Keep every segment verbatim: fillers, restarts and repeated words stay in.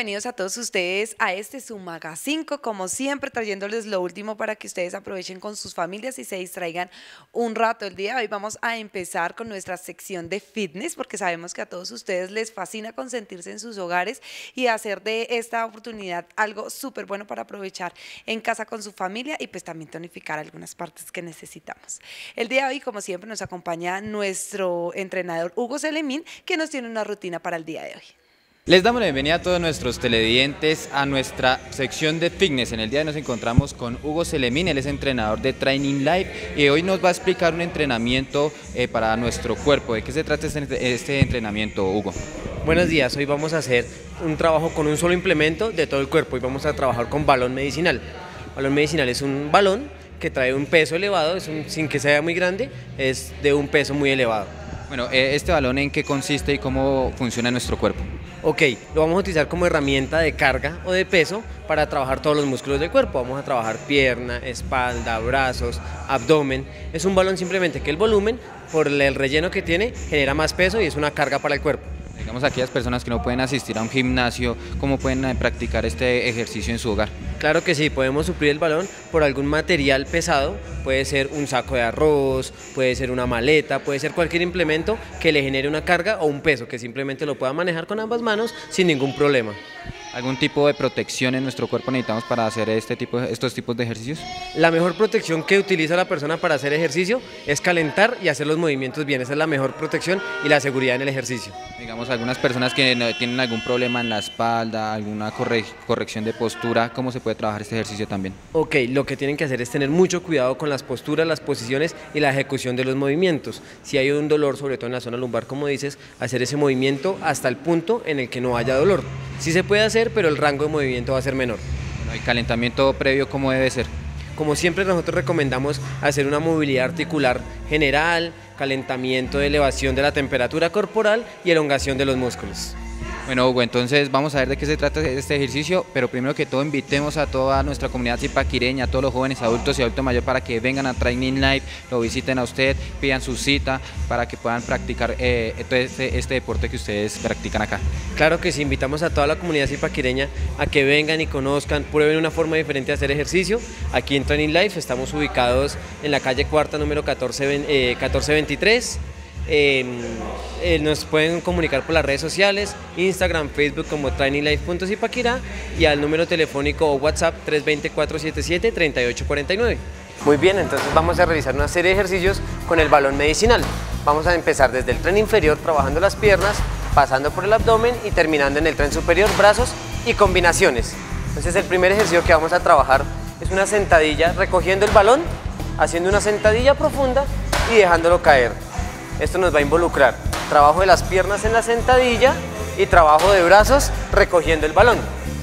bienvenidos a todos ustedes a este su Maga cinco, como siempre trayéndoles lo último para que ustedes aprovechen con sus familias y se distraigan un rato. El día de hoy vamos a empezar con nuestra sección de fitness, porque sabemos que a todos ustedes les fascina consentirse en sus hogares y hacer de esta oportunidad algo súper bueno para aprovechar en casa con su familia y pues también tonificar algunas partes que necesitamos. El día de hoy, como siempre, nos acompaña nuestro entrenador Hugo Selemín, que nos tiene una rutina para el día de hoy. Les damos la bienvenida a todos nuestros televidentes a nuestra sección de fitness. En el día de hoy nos encontramos con Hugo Selemín, él es entrenador de Training Life y hoy nos va a explicar un entrenamiento eh, para nuestro cuerpo. ¿De qué se trata este, este entrenamiento, Hugo? Buenos días, hoy vamos a hacer un trabajo con un solo implemento de todo el cuerpo y vamos a trabajar con balón medicinal. Balón medicinal es un balón que trae un peso elevado, es un, sin que sea muy grande, es de un peso muy elevado. Bueno, ¿este balón en qué consiste y cómo funciona en nuestro cuerpo? Ok, lo vamos a utilizar como herramienta de carga o de peso para trabajar todos los músculos del cuerpo. Vamos a trabajar pierna, espalda, brazos, abdomen. Es un balón simplemente que el volumen, por el relleno que tiene, genera más peso y es una carga para el cuerpo. Digamos, aquellas personas que no pueden asistir a un gimnasio, ¿cómo pueden practicar este ejercicio en su hogar? Claro que sí, podemos suplir el balón por algún material pesado, puede ser un saco de arroz, puede ser una maleta, puede ser cualquier implemento que le genere una carga o un peso, que simplemente lo pueda manejar con ambas manos sin ningún problema. ¿Algún tipo de protección en nuestro cuerpo necesitamos para hacer este tipo, estos tipos de ejercicios? La mejor protección que utiliza la persona para hacer ejercicio es calentar y hacer los movimientos bien. Esa es la mejor protección y la seguridad en el ejercicio. Digamos, algunas personas que tienen algún problema en la espalda, alguna corre corrección de postura, ¿cómo se puede trabajar este ejercicio también? Ok, lo que tienen que hacer es tener mucho cuidado con las posturas, las posiciones y la ejecución de los movimientos. Si hay un dolor, sobre todo en la zona lumbar, como dices, hacer ese movimiento hasta el punto en el que no haya dolor. Sí se puede hacer, pero el rango de movimiento va a ser menor. Bueno, ¿y calentamiento previo cómo debe ser? Como siempre, nosotros recomendamos hacer una movilidad articular general, calentamiento de elevación de la temperatura corporal y elongación de los músculos. Bueno, Hugo, entonces vamos a ver de qué se trata este ejercicio, pero primero que todo invitemos a toda nuestra comunidad zipaquireña, a todos los jóvenes, adultos y adultos mayores para que vengan a Training Life, lo visiten a usted, pidan su cita para que puedan practicar eh, este, este deporte que ustedes practican acá. Claro que sí, invitamos a toda la comunidad zipaquireña a que vengan y conozcan, prueben una forma diferente de hacer ejercicio. Aquí en Training Life estamos ubicados en la calle Cuarta, número catorce veintitrés. Eh, eh, nos pueden comunicar por las redes sociales, Instagram, Facebook como traininglife punto zipaquirá y al número telefónico o WhatsApp tres dos cero, cuatro siete siete, tres ocho cuatro nueve. Muy bien, entonces vamos a realizar una serie de ejercicios con el balón medicinal. Vamos a empezar desde el tren inferior trabajando las piernas, pasando por el abdomen y terminando en el tren superior, brazos y combinaciones. Entonces el primer ejercicio que vamos a trabajar es una sentadilla recogiendo el balón, haciendo una sentadilla profunda y dejándolo caer. Esto nos va a involucrar trabajo de las piernas en la sentadilla y trabajo de brazos recogiendo el balón.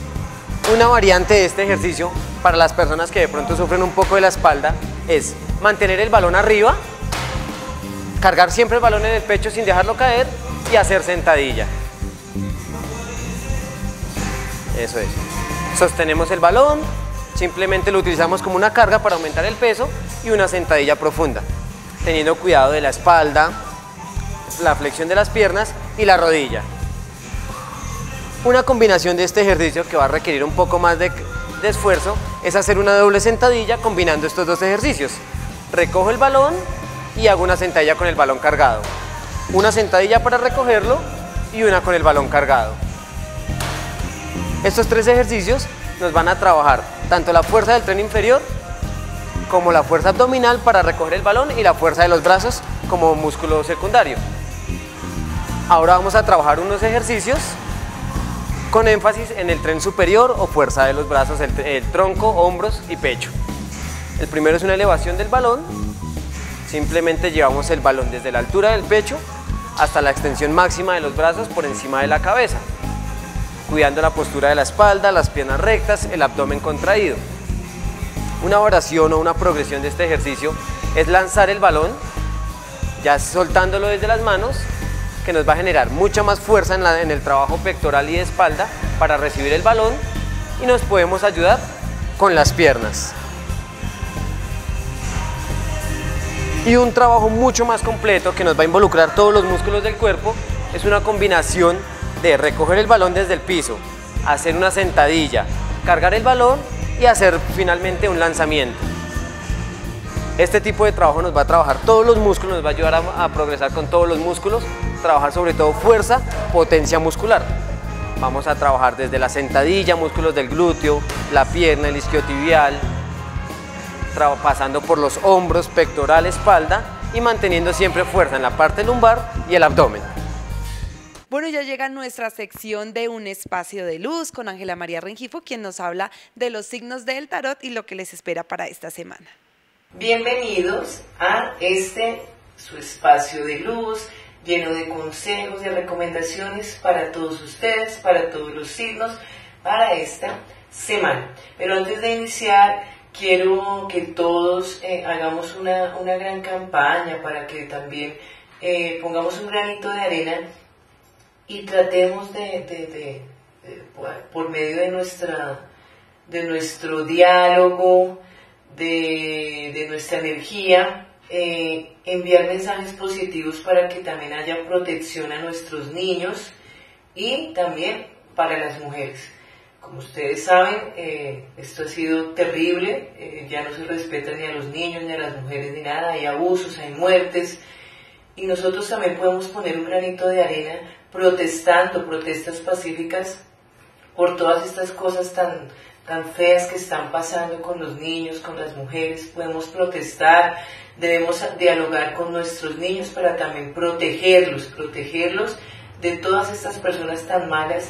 Una variante de este ejercicio para las personas que de pronto sufren un poco de la espalda es mantener el balón arriba, cargar siempre el balón en el pecho sin dejarlo caer y hacer sentadilla. Eso es. Sostenemos el balón, simplemente lo utilizamos como una carga para aumentar el peso y una sentadilla profunda, teniendo cuidado de la espalda, la flexión de las piernas y la rodilla. Una combinación de este ejercicio que va a requerir un poco más de, de esfuerzo es hacer una doble sentadilla combinando estos dos ejercicios. Recojo el balón y hago una sentadilla con el balón cargado. Una sentadilla para recogerlo y una con el balón cargado. Estos tres ejercicios nos van a trabajar tanto la fuerza del tren inferior como la fuerza abdominal para recoger el balón y la fuerza de los brazos como músculo secundario. Ahora vamos a trabajar unos ejercicios con énfasis en el tren superior o fuerza de los brazos, el, el tronco, hombros y pecho. El primero es una elevación del balón. Simplemente llevamos el balón desde la altura del pecho hasta la extensión máxima de los brazos por encima de la cabeza, cuidando la postura de la espalda, las piernas rectas, el abdomen contraído. Una oración o una progresión de este ejercicio es lanzar el balón, ya soltándolo desde las manos, que nos va a generar mucha más fuerza en, la, en el trabajo pectoral y de espalda para recibir el balón y nos podemos ayudar con las piernas. Y un trabajo mucho más completo que nos va a involucrar todos los músculos del cuerpo es una combinación de recoger el balón desde el piso, hacer una sentadilla, cargar el balón y hacer finalmente un lanzamiento. Este tipo de trabajo nos va a trabajar todos los músculos, nos va a ayudar a, a progresar con todos los músculos, trabajar sobre todo fuerza, potencia muscular. Vamos a trabajar desde la sentadilla, músculos del glúteo, la pierna, el isquiotibial, pasando por los hombros, pectoral, espalda y manteniendo siempre fuerza en la parte lumbar y el abdomen. Bueno, ya llega nuestra sección de Un Espacio de Luz con Ángela María Rengifo, quien nos habla de los signos del tarot y lo que les espera para esta semana. Bienvenidos a este su espacio de luz, lleno de consejos y recomendaciones para todos ustedes, para todos los signos, para esta semana. Pero antes de iniciar, quiero que todos eh, hagamos una, una gran campaña para que también eh, pongamos un granito de arena y tratemos de, de, de, de por medio de, nuestra, de nuestro diálogo, de, de nuestra energía, eh, enviar mensajes positivos para que también haya protección a nuestros niños y también para las mujeres. Como ustedes saben, eh, esto ha sido terrible, eh, ya no se respeta ni a los niños, ni a las mujeres, ni nada, hay abusos, hay muertes, y nosotros también podemos poner un granito de arena protestando, protestas pacíficas por todas estas cosas tan, tan feas que están pasando con los niños, con las mujeres. Podemos protestar, debemos dialogar con nuestros niños para también protegerlos, protegerlos de todas estas personas tan malas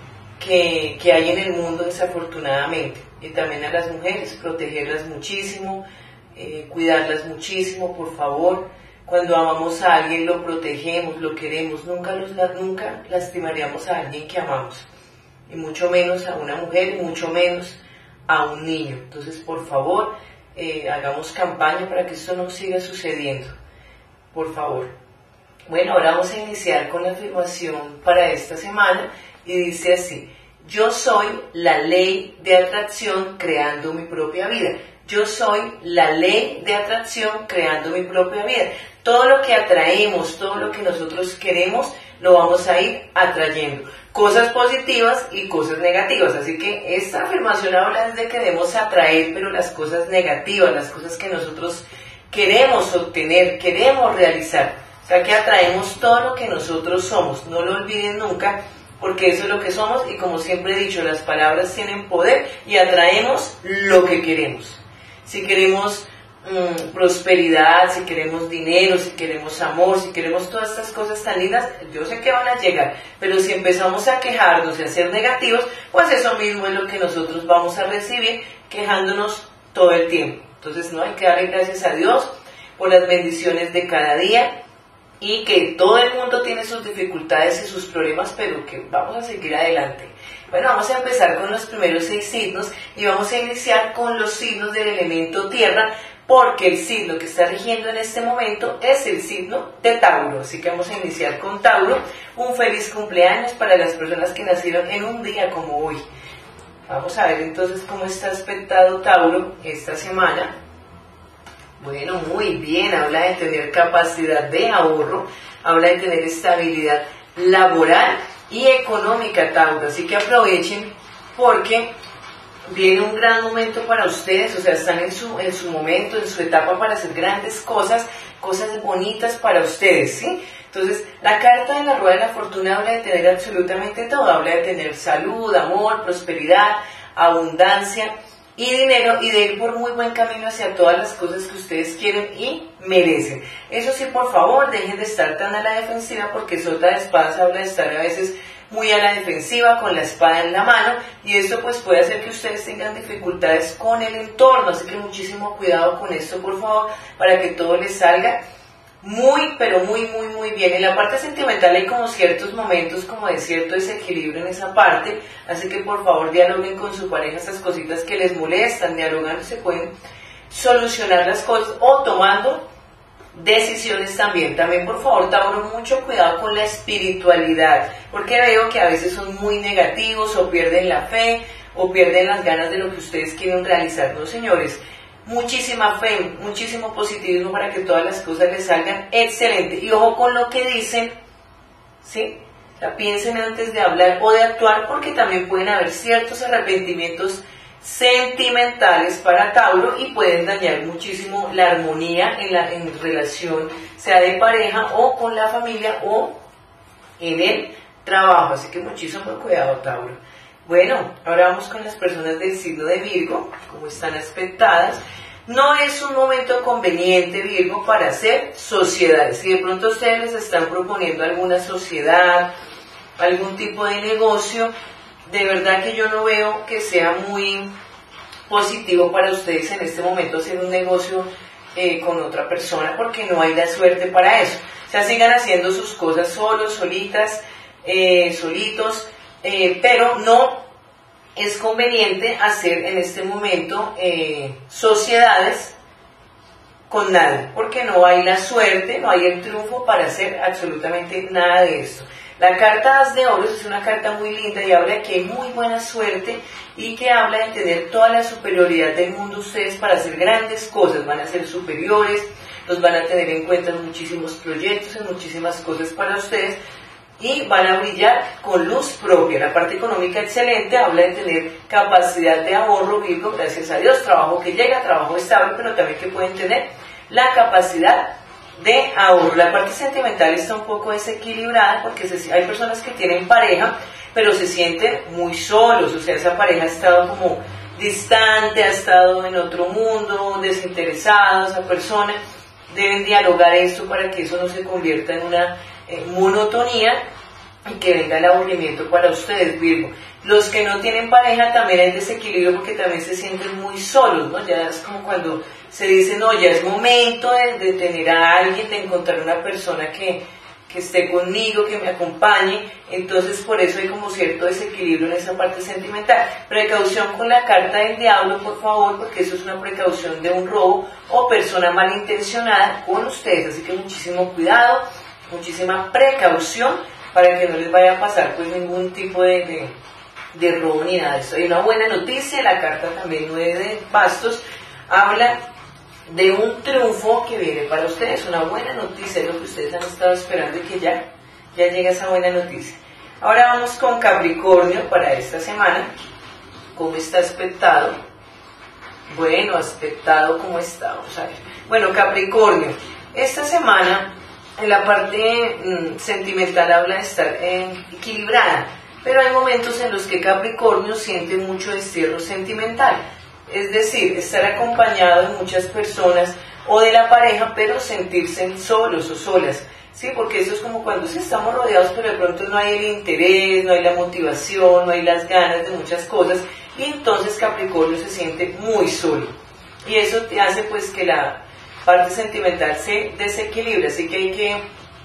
que, que hay en el mundo desafortunadamente. Y también a las mujeres, protegerlas muchísimo, eh, cuidarlas muchísimo, por favor. Cuando amamos a alguien lo protegemos, lo queremos, nunca, los, nunca lastimaríamos a alguien que amamos. Y mucho menos a una mujer, y mucho menos a un niño. Entonces, por favor, eh, hagamos campaña para que esto no siga sucediendo. Por favor. Bueno, ahora vamos a iniciar con la afirmación para esta semana y dice así: yo soy la ley de atracción creando mi propia vida. Yo soy la ley de atracción creando mi propia vida. Todo lo que atraemos, todo lo que nosotros queremos, lo vamos a ir atrayendo. Cosas positivas y cosas negativas. Así que esta afirmación habla de que debemos atraer, pero las cosas negativas, las cosas que nosotros queremos obtener, queremos realizar. O sea que atraemos todo lo que nosotros somos. No lo olviden nunca, porque eso es lo que somos y como siempre he dicho, las palabras tienen poder y atraemos lo que queremos. Si queremos mmm, prosperidad, si queremos dinero, si queremos amor, si queremos todas estas cosas tan lindas, yo sé que van a llegar, pero si empezamos a quejarnos y a ser negativos, pues eso mismo es lo que nosotros vamos a recibir, quejándonos todo el tiempo. Entonces no hay que darle gracias a Dios por las bendiciones de cada día y que todo el mundo tiene sus dificultades y sus problemas, pero que vamos a seguir adelante. Bueno, vamos a empezar con los primeros seis signos y vamos a iniciar con los signos del elemento tierra, porque el signo que está rigiendo en este momento es el signo de Tauro. Así que vamos a iniciar con Tauro. Un feliz cumpleaños para las personas que nacieron en un día como hoy. Vamos a ver entonces cómo está aspectado Tauro esta semana. Bueno, muy bien, habla de tener capacidad de ahorro, habla de tener estabilidad laboral y económica, Tauro, así que aprovechen porque viene un gran momento para ustedes, o sea, están en su, en su momento, en su etapa para hacer grandes cosas, cosas bonitas para ustedes, ¿sí? Entonces, la carta de la Rueda de la Fortuna habla de tener absolutamente todo, habla de tener salud, amor, prosperidad, abundancia y dinero, y de ir por muy buen camino hacia todas las cosas que ustedes quieren y merecen. Eso sí, por favor, dejen de estar tan a la defensiva, porque Sota de Espadas habla de estar a veces muy a la defensiva, con la espada en la mano, y esto pues puede hacer que ustedes tengan dificultades con el entorno, así que muchísimo cuidado con esto, por favor, para que todo les salga muy, pero muy, muy, muy bien. En la parte sentimental hay como ciertos momentos como de cierto desequilibrio en esa parte, así que por favor dialoguen con su pareja esas cositas que les molestan, dialogando se pueden solucionar las cosas o tomando decisiones también. También por favor, Tauro, mucho cuidado con la espiritualidad, porque veo que a veces son muy negativos o pierden la fe o pierden las ganas de lo que ustedes quieren realizar. No, señores, muchísima fe, muchísimo positivismo para que todas las cosas les salgan excelente. Y ojo con lo que dicen, ¿sí? O sea, piensen antes de hablar o de actuar, porque también pueden haber ciertos arrepentimientos sentimentales para Tauro y pueden dañar muchísimo la armonía en la en relación, sea de pareja o con la familia o en el trabajo. Así que muchísimo cuidado, Tauro. Bueno, ahora vamos con las personas del signo de Virgo, como están aspectadas. No es un momento conveniente, Virgo, para hacer sociedades. Si de pronto ustedes les están proponiendo alguna sociedad, algún tipo de negocio, de verdad que yo no veo que sea muy positivo para ustedes en este momento hacer un negocio eh, con otra persona, porque no hay la suerte para eso. O sea, sigan haciendo sus cosas solos, solitas, eh, solitos, eh, pero no es conveniente hacer en este momento eh, sociedades con nadie, porque no hay la suerte, no hay el triunfo para hacer absolutamente nada de esto. La carta As de Oros es una carta muy linda y habla de que hay muy buena suerte y que habla de tener toda la superioridad del mundo ustedes para hacer grandes cosas, van a ser superiores, los van a tener en cuenta en muchísimos proyectos, en muchísimas cosas para ustedes y van a brillar con luz propia. La parte económica excelente, habla de tener capacidad de ahorro, Virgo, gracias a Dios, trabajo que llega, trabajo estable, pero también que pueden tener la capacidad de ahorro. La parte sentimental está un poco desequilibrada porque se, hay personas que tienen pareja pero se sienten muy solos, o sea, esa pareja ha estado como distante, ha estado en otro mundo, desinteresado, esa persona. Deben dialogar esto para que eso no se convierta en una eh, monotonía y que venga el aburrimiento para ustedes, Virgo. Los que no tienen pareja también hay desequilibrio porque también se sienten muy solos, ¿no? Ya es como cuando se dice, no, ya es momento de, de tener a alguien, de encontrar una persona que, que esté conmigo, que me acompañe. Entonces por eso hay como cierto desequilibrio en esa parte sentimental. Precaución con la carta del diablo, por favor, porque eso es una precaución de un robo o persona malintencionada con ustedes. Así que muchísimo cuidado, muchísima precaución para que no les vaya a pasar pues ningún tipo de... de de robo ni nada de eso. Hay una buena noticia, la carta también nueve de bastos, habla de un triunfo que viene para ustedes, una buena noticia, es lo que ustedes han estado esperando y que ya, ya llega esa buena noticia. Ahora vamos con Capricornio para esta semana. ¿Cómo está aspectado? Bueno, aspectado, ¿cómo está? Vamos a ver. Bueno, Capricornio, esta semana en la parte mmm, sentimental habla de estar eh, equilibrada, pero hay momentos en los que Capricornio siente mucho destierro sentimental, es decir, estar acompañado de muchas personas o de la pareja, pero sentirse solos o solas, ¿sí? Porque eso es como cuando sí estamos rodeados, pero de pronto no hay el interés, no hay la motivación, no hay las ganas de muchas cosas, y entonces Capricornio se siente muy solo, y eso te hace pues que la parte sentimental se desequilibre, así que hay que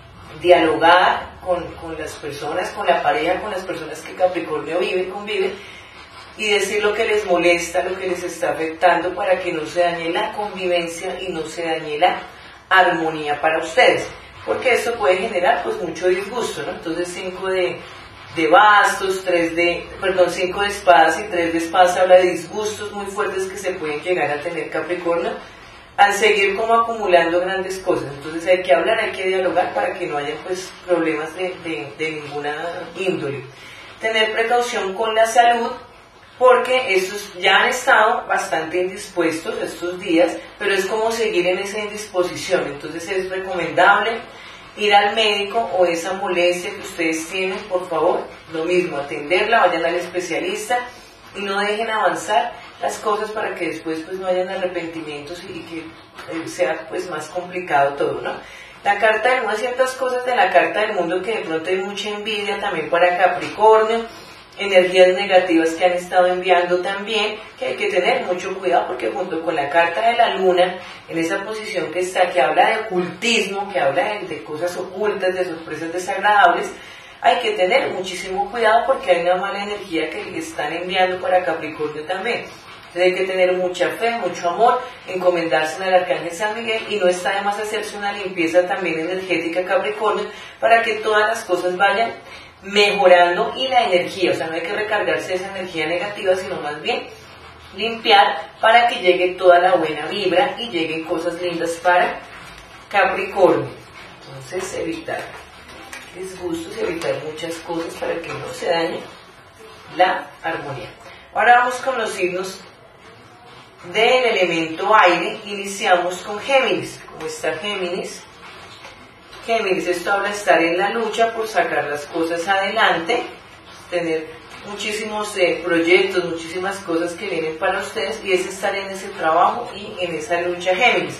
dialogar con, con las personas, con la pareja, con las personas que Capricornio vive, convive, y decir lo que les molesta, lo que les está afectando para que no se dañe la convivencia y no se dañe la armonía para ustedes, porque eso puede generar pues mucho disgusto, ¿no? Entonces cinco de, de bastos, tres de, perdón, cinco de espadas y tres de espadas habla de disgustos muy fuertes que se pueden llegar a tener Capricornio al seguir como acumulando grandes cosas. Entonces hay que hablar, hay que dialogar para que no haya pues problemas de, de, de ninguna índole. Tener precaución con la salud, porque estos ya han estado bastante indispuestos estos días, pero es como seguir en esa indisposición. Entonces es recomendable ir al médico o esa molestia que ustedes tienen, por favor, lo mismo, atenderla, vayan al especialista y no dejen avanzar las cosas para que después pues no hayan arrepentimientos y que eh, sea pues más complicado todo, ¿no? La carta del mundo, ciertas cosas de la carta del mundo que de pronto hay mucha envidia también para Capricornio, energías negativas que han estado enviando también, que hay que tener mucho cuidado porque junto con la carta de la luna, en esa posición que está, que habla de ocultismo, que habla de, de cosas ocultas, de sorpresas desagradables, hay que tener muchísimo cuidado porque hay una mala energía que están enviando para Capricornio también. Entonces hay que tener mucha fe, mucho amor, encomendarse al Arcángel San Miguel y no está de más hacerse una limpieza también energética Capricornio para que todas las cosas vayan mejorando y la energía, o sea, no hay que recargarse de esa energía negativa, sino más bien limpiar para que llegue toda la buena vibra y lleguen cosas lindas para Capricornio. Entonces evitar disgustos y evitar muchas cosas para que no se dañe la armonía. Ahora vamos con los signos del elemento aire. Iniciamos con Géminis. ¿Cómo está Géminis? Géminis, esto habla de estar en la lucha por sacar las cosas adelante, tener muchísimos eh, proyectos, muchísimas cosas que vienen para ustedes, y es estar en ese trabajo y en esa lucha. Géminis.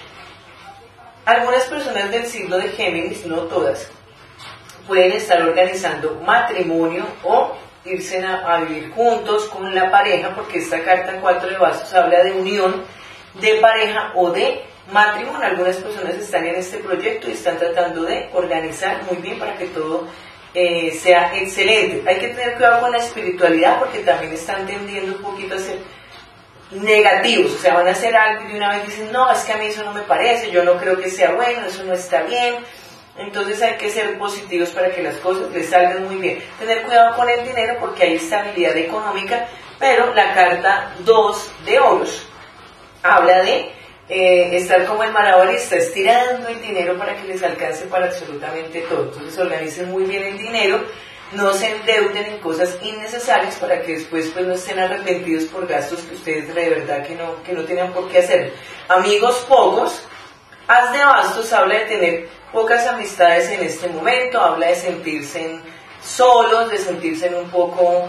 Algunas personas del signo de Géminis, no todas, pueden estar organizando matrimonio o irse a, a vivir juntos con la pareja, porque esta carta cuatro de bastos habla de unión de pareja o de matrimonio. Algunas personas están en este proyecto y están tratando de organizar muy bien para que todo eh, sea excelente. Hay que tener cuidado con la espiritualidad, porque también están tendiendo un poquito a ser negativos, o sea, van a hacer algo y de una vez dicen, no, es que a mí eso no me parece, yo no creo que sea bueno, eso no está bien. Entonces hay que ser positivos para que las cosas les salgan muy bien. Tener cuidado con el dinero, porque hay estabilidad económica, pero la carta dos de oros habla de eh, estar como el malabarista, estirando el dinero para que les alcance para absolutamente todo. Entonces organicen muy bien el dinero, no se endeuden en cosas innecesarias para que después pues no estén arrepentidos por gastos que ustedes de verdad que no, que no tenían por qué hacer. Amigos pocos. As de bastos habla de tener pocas amistades en este momento, habla de sentirse solos, de sentirse un poco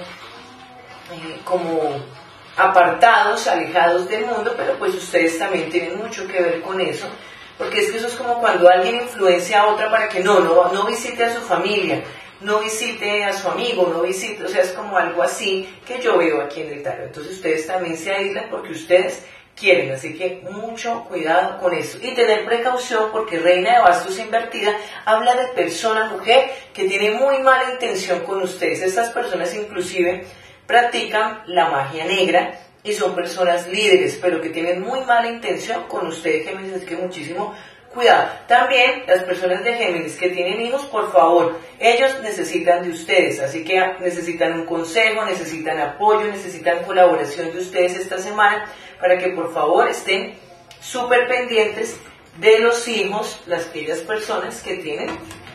eh, como apartados, alejados del mundo, pero pues ustedes también tienen mucho que ver con eso, porque es que eso es como cuando alguien influencia a otra para que no, no, no visite a su familia, no visite a su amigo, no visite, o sea, es como algo así que yo veo aquí en el tarot. Entonces ustedes también se aíslan porque ustedes quieren, así que mucho cuidado con eso y tener precaución, porque reina de bastos invertida habla de persona, mujer, que tiene muy mala intención con ustedes. Estas personas inclusive practican la magia negra y son personas líderes, pero que tienen muy mala intención con ustedes, Géminis, así que muchísimo cuidado. También las personas de Géminis que tienen hijos, por favor, ellos necesitan de ustedes, así que necesitan un consejo, necesitan apoyo, necesitan colaboración de ustedes esta semana, para que por favor estén súper pendientes de los hijos, las aquellas personas que tienen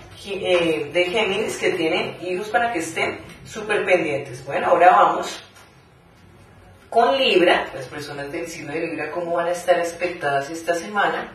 eh, de Géminis, que tienen hijos, para que estén súper pendientes. Bueno, ahora vamos con Libra. Las personas del signo de Libra, ¿cómo van a estar expectadas esta semana?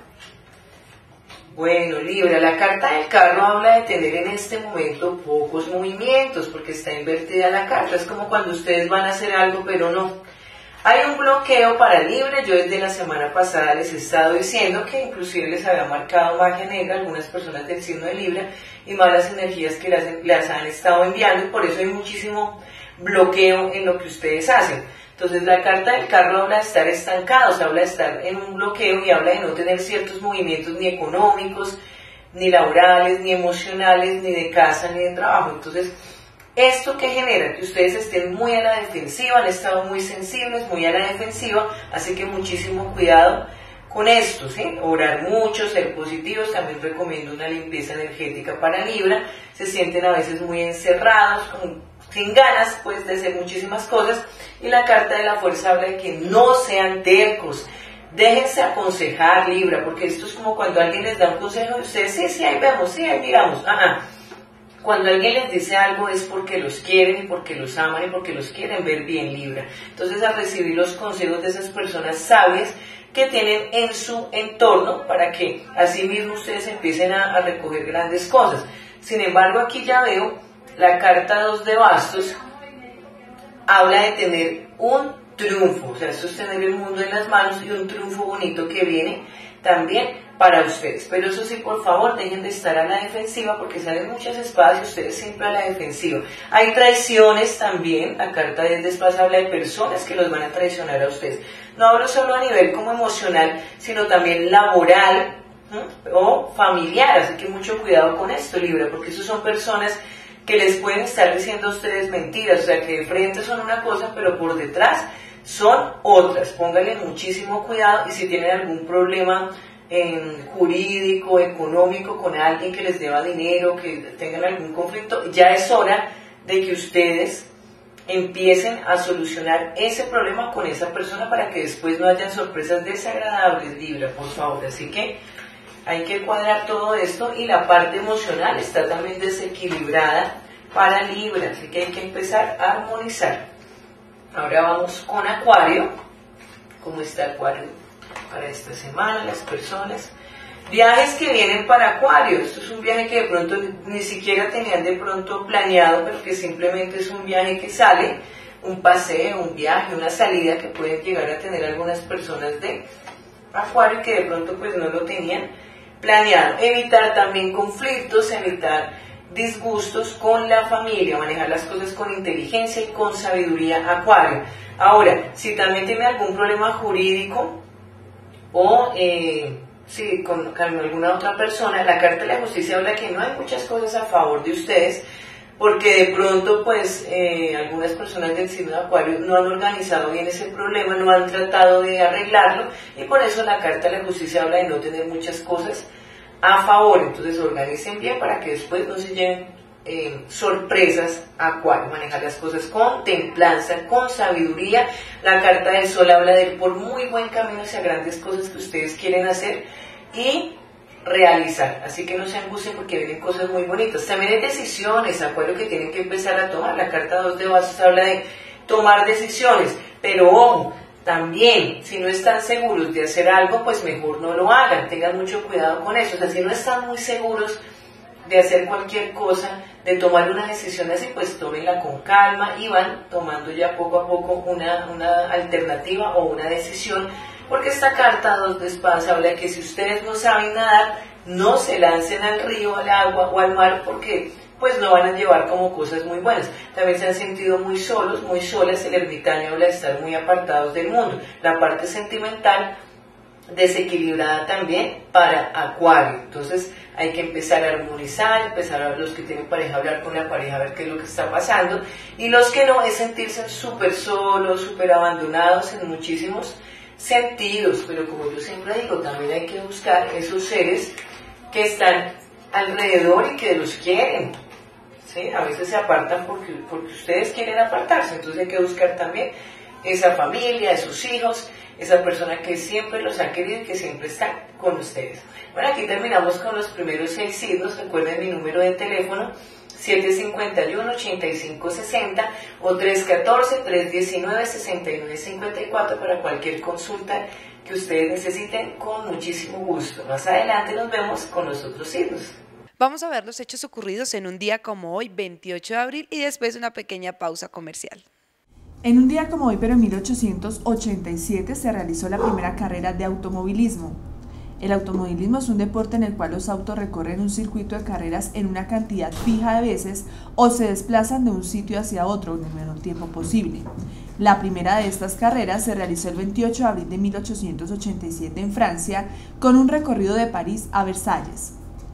Bueno, Libra, la carta del carro habla de tener en este momento pocos movimientos, porque está invertida la carta. Es como cuando ustedes van a hacer algo, pero no. Hay un bloqueo para Libra. Yo desde la semana pasada les he estado diciendo que inclusive les había marcado magia negra a algunas personas del signo de Libra y malas energías que las, las han estado enviando, y por eso hay muchísimo bloqueo en lo que ustedes hacen. Entonces la carta del carro habla de estar estancados, habla de estar en un bloqueo y habla de no tener ciertos movimientos ni económicos, ni laborales, ni emocionales, ni de casa, ni de trabajo. Entonces, ¿esto qué genera? Que ustedes estén muy a la defensiva, han estado muy sensibles, muy a la defensiva, así que muchísimo cuidado con esto, ¿sí? Orar mucho, ser positivos. También recomiendo una limpieza energética para Libra. Se sienten a veces muy encerrados, con, sin ganas pues de hacer muchísimas cosas, y la carta de la fuerza habla de que no sean tercos. Déjense aconsejar, Libra, porque esto es como cuando alguien les da un consejo y ustedes, sí, sí, ahí vemos, sí, ahí miramos, ajá. Cuando alguien les dice algo es porque los quieren y porque los aman y porque los quieren ver bien, Libra. Entonces, al recibir los consejos de esas personas sabias que tienen en su entorno, para que así mismo ustedes empiecen a, a recoger grandes cosas. Sin embargo, aquí ya veo la carta dos de bastos, habla de tener un triunfo, o sea, esto es tener el mundo en las manos y un triunfo bonito que viene también para ustedes. Pero eso sí, por favor, dejen de estar a la defensiva, porque salen muchas espadas y ustedes siempre a la defensiva. Hay traiciones también. La carta de espadas habla de personas que los van a traicionar a ustedes. No hablo solo a nivel como emocional, sino también laboral, ¿sí? O familiar, así que mucho cuidado con esto, Libra, porque esas son personas que les pueden estar diciendo a ustedes mentiras, o sea, que de frente son una cosa, pero por detrás son otras. Pónganle muchísimo cuidado, y si tienen algún problema eh, jurídico, económico, con alguien que les deba dinero, que tengan algún conflicto, ya es hora de que ustedes empiecen a solucionar ese problema con esa persona, para que después no hayan sorpresas desagradables, Libra, por favor. Así que hay que cuadrar todo esto y la parte emocional está también desequilibrada para Libra, así que hay que empezar a armonizar. Ahora vamos con Acuario. ¿Cómo está Acuario para esta semana? Las personas. Viajes que vienen para Acuario. Esto es un viaje que de pronto ni siquiera tenían de pronto planeado, pero que simplemente es un viaje que sale, un paseo, un viaje, una salida que pueden llegar a tener algunas personas de Acuario que de pronto pues no lo tenían planeado. Evitar también conflictos, evitar disgustos con la familia, manejar las cosas con inteligencia y con sabiduría, Acuario. Ahora, si también tiene algún problema jurídico o eh, si con, con alguna otra persona, la carta de la justicia habla que no hay muchas cosas a favor de ustedes, porque de pronto pues eh, algunas personas del signo de Acuario no han organizado bien ese problema, no han tratado de arreglarlo, y por eso la carta de la justicia habla de no tener muchas cosas a favor. Entonces organicen bien para que después no se lleven eh, sorpresas a Acuario. Manejar las cosas con templanza, con sabiduría. La carta del sol habla de ir por muy buen camino hacia grandes cosas que ustedes quieren hacer y realizar, así que no se angustien porque vienen cosas muy bonitas. También hay decisiones, Acuario, que tienen que empezar a tomar. La carta dos de vasos habla de tomar decisiones, pero ojo, también, si no están seguros de hacer algo, pues mejor no lo hagan, tengan mucho cuidado con eso. O sea, si no están muy seguros de hacer cualquier cosa, de tomar una decisión así, pues tómenla con calma y van tomando ya poco a poco una, una alternativa o una decisión, porque esta carta dos de espadas habla de que si ustedes no saben nadar, no se lancen al río, al agua o al mar, porque pues no van a llevar como cosas muy buenas. También se han sentido muy solos, muy solas. El ermitaño habla de estar muy apartados del mundo. La parte sentimental desequilibrada también para Acuario. Entonces hay que empezar a armonizar, empezar a los que tienen pareja, hablar con la pareja, a ver qué es lo que está pasando, y los que no, es sentirse súper solos, súper abandonados en muchísimos sentidos. Pero como yo siempre digo, también hay que buscar esos seres que están alrededor y que los quieren, ¿sí? A veces se apartan porque, porque ustedes quieren apartarse, entonces hay que buscar también esa familia, esos hijos, esa persona que siempre los ha querido y que siempre está con ustedes. Bueno, aquí terminamos con los primeros seis signos. Recuerden mi número de teléfono, siete cinco uno, ocho cinco seis cero o tres uno cuatro, tres uno nueve, seis nueve cinco cuatro para cualquier consulta que ustedes necesiten, con muchísimo gusto. Más adelante nos vemos con los otros signos. Vamos a ver los hechos ocurridos en un día como hoy, veintiocho de abril, y después una pequeña pausa comercial. En un día como hoy, pero en mil ochocientos ochenta y siete, se realizó la primera carrera de automovilismo. El automovilismo es un deporte en el cual los autos recorren un circuito de carreras en una cantidad fija de veces o se desplazan de un sitio hacia otro en el menor tiempo posible. La primera de estas carreras se realizó el veintiocho de abril de mil ochocientos ochenta y siete en Francia, con un recorrido de París a Versalles.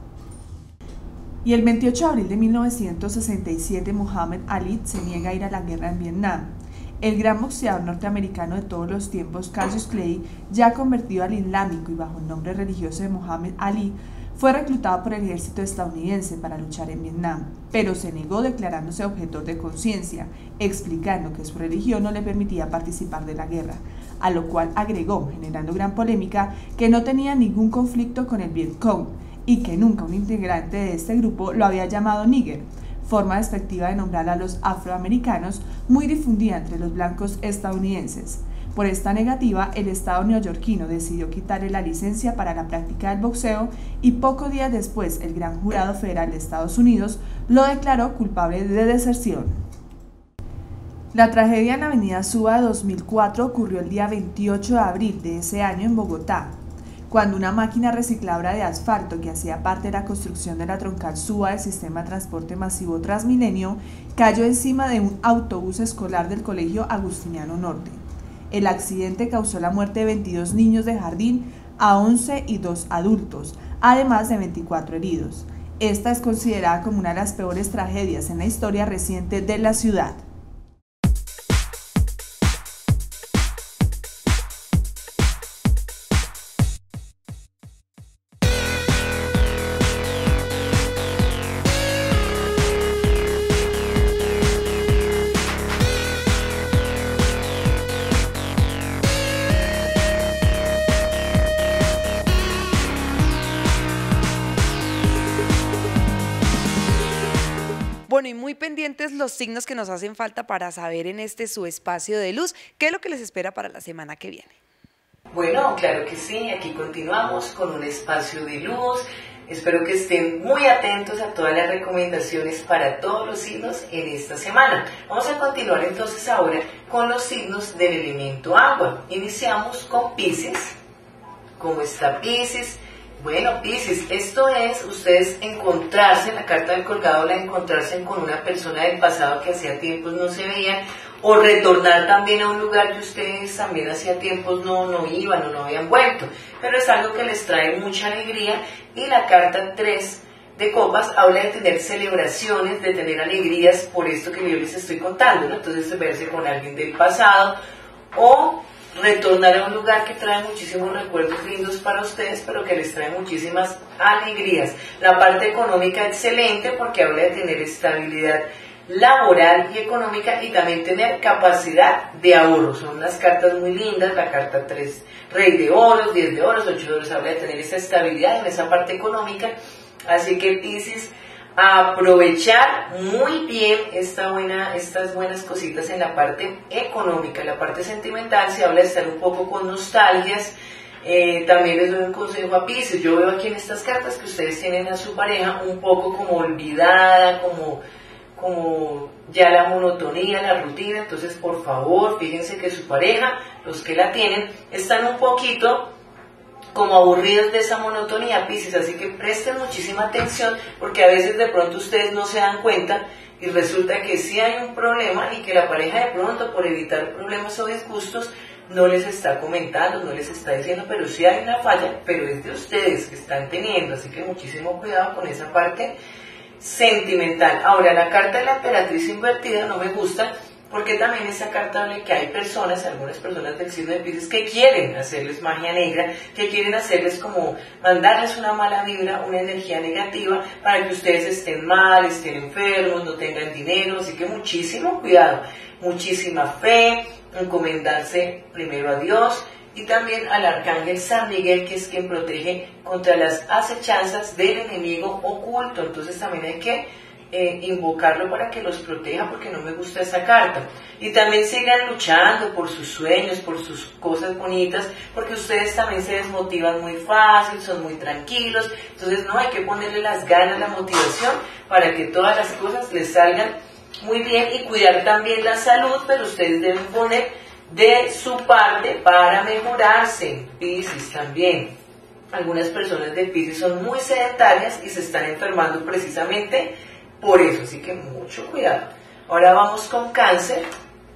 Y el veintiocho de abril de mil novecientos sesenta y siete, Muhammad Ali se niega a ir a la guerra en Vietnam. El gran boxeador norteamericano de todos los tiempos, Cassius Clay, ya convertido al islámico y bajo el nombre religioso de Muhammad Ali, fue reclutado por el ejército estadounidense para luchar en Vietnam, pero se negó declarándose objetor de conciencia, explicando que su religión no le permitía participar de la guerra, a lo cual agregó, generando gran polémica, que no tenía ningún conflicto con el Vietcong y que nunca un integrante de este grupo lo había llamado níger, forma despectiva de nombrar a los afroamericanos muy difundida entre los blancos estadounidenses. Por esta negativa, el estado neoyorquino decidió quitarle la licencia para la práctica del boxeo y pocos días después el Gran Jurado Federal de Estados Unidos lo declaró culpable de deserción. La tragedia en la avenida Suba dos mil cuatro ocurrió el día veintiocho de abril de ese año en Bogotá, cuando una máquina recicladora de asfalto que hacía parte de la construcción de la troncal Suba del sistema de transporte masivo Transmilenio cayó encima de un autobús escolar del Colegio Agustiniano Norte. El accidente causó la muerte de veintidós niños de jardín a once y dos adultos, además de veinticuatro heridos. Esta es considerada como una de las peores tragedias en la historia reciente de la ciudad. Bueno, y muy pendientes los signos que nos hacen falta para saber en este su espacio de luz, qué es lo que les espera para la semana que viene. Bueno, claro que sí, aquí continuamos con un espacio de luz. Espero que estén muy atentos a todas las recomendaciones para todos los signos en esta semana. Vamos a continuar entonces ahora con los signos del elemento agua. Iniciamos con Piscis. ¿Cómo está Piscis? Bueno, Piscis, esto es ustedes encontrarse, en la carta del colgado, la encontrarse con una persona del pasado que hacía tiempos no se veían, o retornar también a un lugar que ustedes también hacía tiempos no, no iban o no habían vuelto, pero es algo que les trae mucha alegría. Y la carta tres de copas habla de tener celebraciones, de tener alegrías por esto que yo les estoy contando, ¿no? Entonces verse con alguien del pasado o retornar a un lugar que trae muchísimos recuerdos lindos para ustedes, pero que les trae muchísimas alegrías. La parte económica excelente porque habla de tener estabilidad laboral y económica y también tener capacidad de ahorro. Son unas cartas muy lindas, la carta tres, rey de oros, diez de oros, ocho de oros, habla de tener esa estabilidad en esa parte económica. Así que Piscis, aprovechar muy bien esta buena, estas buenas cositas en la parte económica. La parte sentimental se habla de estar un poco con nostalgias. Eh, también les doy un consejo a Piscis. Yo veo aquí en estas cartas que ustedes tienen a su pareja un poco como olvidada, como como ya la monotonía, la rutina. Entonces por favor fíjense que su pareja, los que la tienen, están un poquito como aburridos de esa monotonía, Piscis, así que presten muchísima atención porque a veces de pronto ustedes no se dan cuenta y resulta que sí hay un problema y que la pareja de pronto por evitar problemas o disgustos no les está comentando, no les está diciendo, pero sí hay una falla, pero es de ustedes que están teniendo, así que muchísimo cuidado con esa parte sentimental. Ahora, la carta de la emperatriz invertida no me gusta porque también esa carta habla de que hay personas, algunas personas del signo de Piscis, que quieren hacerles magia negra, que quieren hacerles como mandarles una mala vibra, una energía negativa para que ustedes estén mal, estén enfermos, no tengan dinero. Así que muchísimo cuidado, muchísima fe, encomendarse primero a Dios y también al arcángel San Miguel, que es quien protege contra las acechanzas del enemigo oculto. Entonces también hay que eh, invocarlo para que los proteja, porque no me gusta esa carta. Y también sigan luchando por sus sueños, por sus cosas bonitas, porque ustedes también se desmotivan muy fácil, son muy tranquilos. Entonces no, hay que ponerle las ganas, la motivación para que todas las cosas les salgan muy bien y cuidar también la salud, pero ustedes deben poner de su parte para mejorarse. Piscis también. Algunas personas de Piscis son muy sedentarias y se están enfermando precisamente por eso, así que mucho cuidado. Ahora vamos con Cáncer.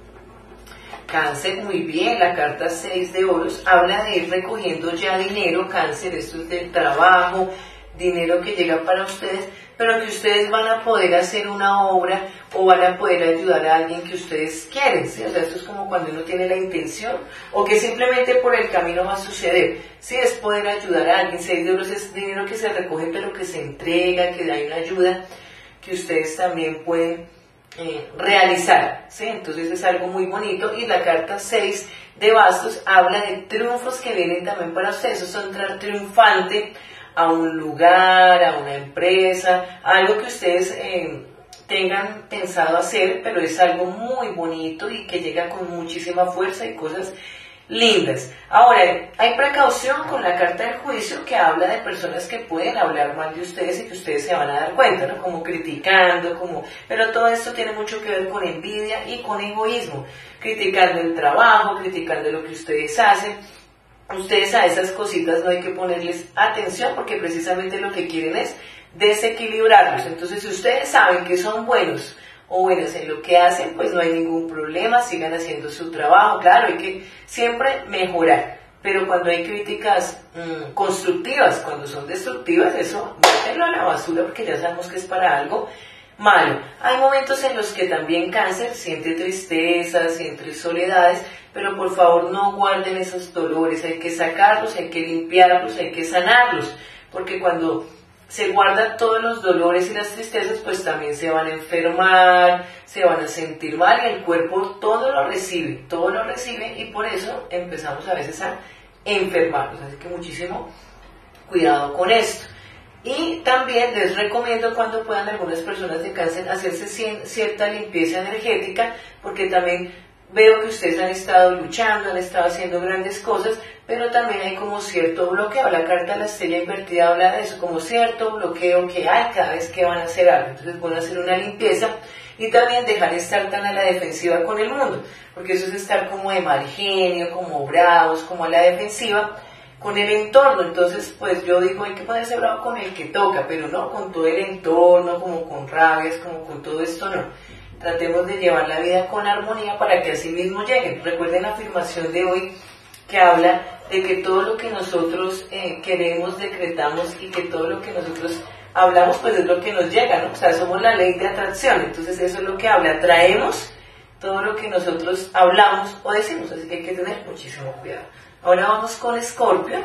Cáncer, muy bien, la carta seis de oros habla de ir recogiendo ya dinero. Cáncer, esto es del trabajo, dinero que llega para ustedes, pero que ustedes van a poder hacer una obra o van a poder ayudar a alguien que ustedes quieren, ¿sí? O sea, esto es como cuando uno tiene la intención o que simplemente por el camino va a suceder, ¿sí? Es poder ayudar a alguien. Seis de oros es dinero que se recoge pero que se entrega, que hay una ayuda que ustedes también pueden eh, realizar, ¿sí? Entonces es algo muy bonito. Y la carta seis de bastos habla de triunfos que vienen también para ustedes. Eso es entrar triunfante a un lugar, a una empresa, algo que ustedes eh, tengan pensado hacer, pero es algo muy bonito y que llega con muchísima fuerza y cosas lindas. Ahora, hay precaución con la carta del juicio, que habla de personas que pueden hablar mal de ustedes y que ustedes se van a dar cuenta, ¿no? Como criticando, como... pero todo esto tiene mucho que ver con envidia y con egoísmo, criticando el trabajo, criticando lo que ustedes hacen. Ustedes a esas cositas no hay que ponerles atención porque precisamente lo que quieren es desequilibrarlos. Entonces, si ustedes saben que son buenos o buenas en lo que hacen, pues no hay ningún problema, sigan haciendo su trabajo. Claro, hay que siempre mejorar, pero cuando hay críticas mmm, constructivas, cuando son destructivas, eso mételo a la basura porque ya sabemos que es para algo malo. Hay momentos en los que también Cáncer siente tristeza, siente soledades, pero por favor no guarden esos dolores, hay que sacarlos, hay que limpiarlos, hay que sanarlos, porque cuando se guardan todos los dolores y las tristezas, pues también se van a enfermar, se van a sentir mal y el cuerpo todo lo recibe, todo lo recibe y por eso empezamos a veces a enfermarnos, así que muchísimo cuidado con esto. Y también les recomiendo cuando puedan algunas personas de cáncer hacerse cierta limpieza energética, porque también veo que ustedes han estado luchando, han estado haciendo grandes cosas, pero también hay como cierto bloqueo. La carta de la estrella invertida habla de eso, como cierto bloqueo que hay cada vez que van a hacer algo. Entonces van a hacer una limpieza y también dejar de estar tan a la defensiva con el mundo, porque eso es estar como de mal genio, como bravos, como a la defensiva con el entorno. Entonces pues yo digo, hay que ponerse bravo con el que toca, pero no con todo el entorno, como con rabias, como con todo esto, no. Tratemos de llevar la vida con armonía para que así mismo lleguen. Recuerden la afirmación de hoy que habla de que todo lo que nosotros eh, queremos, decretamos, y que todo lo que nosotros hablamos pues es lo que nos llega, ¿no? O sea, somos la ley de atracción. Entonces eso es lo que habla, atraemos todo lo que nosotros hablamos o decimos, así que hay que tener muchísimo cuidado. Ahora vamos con Escorpio.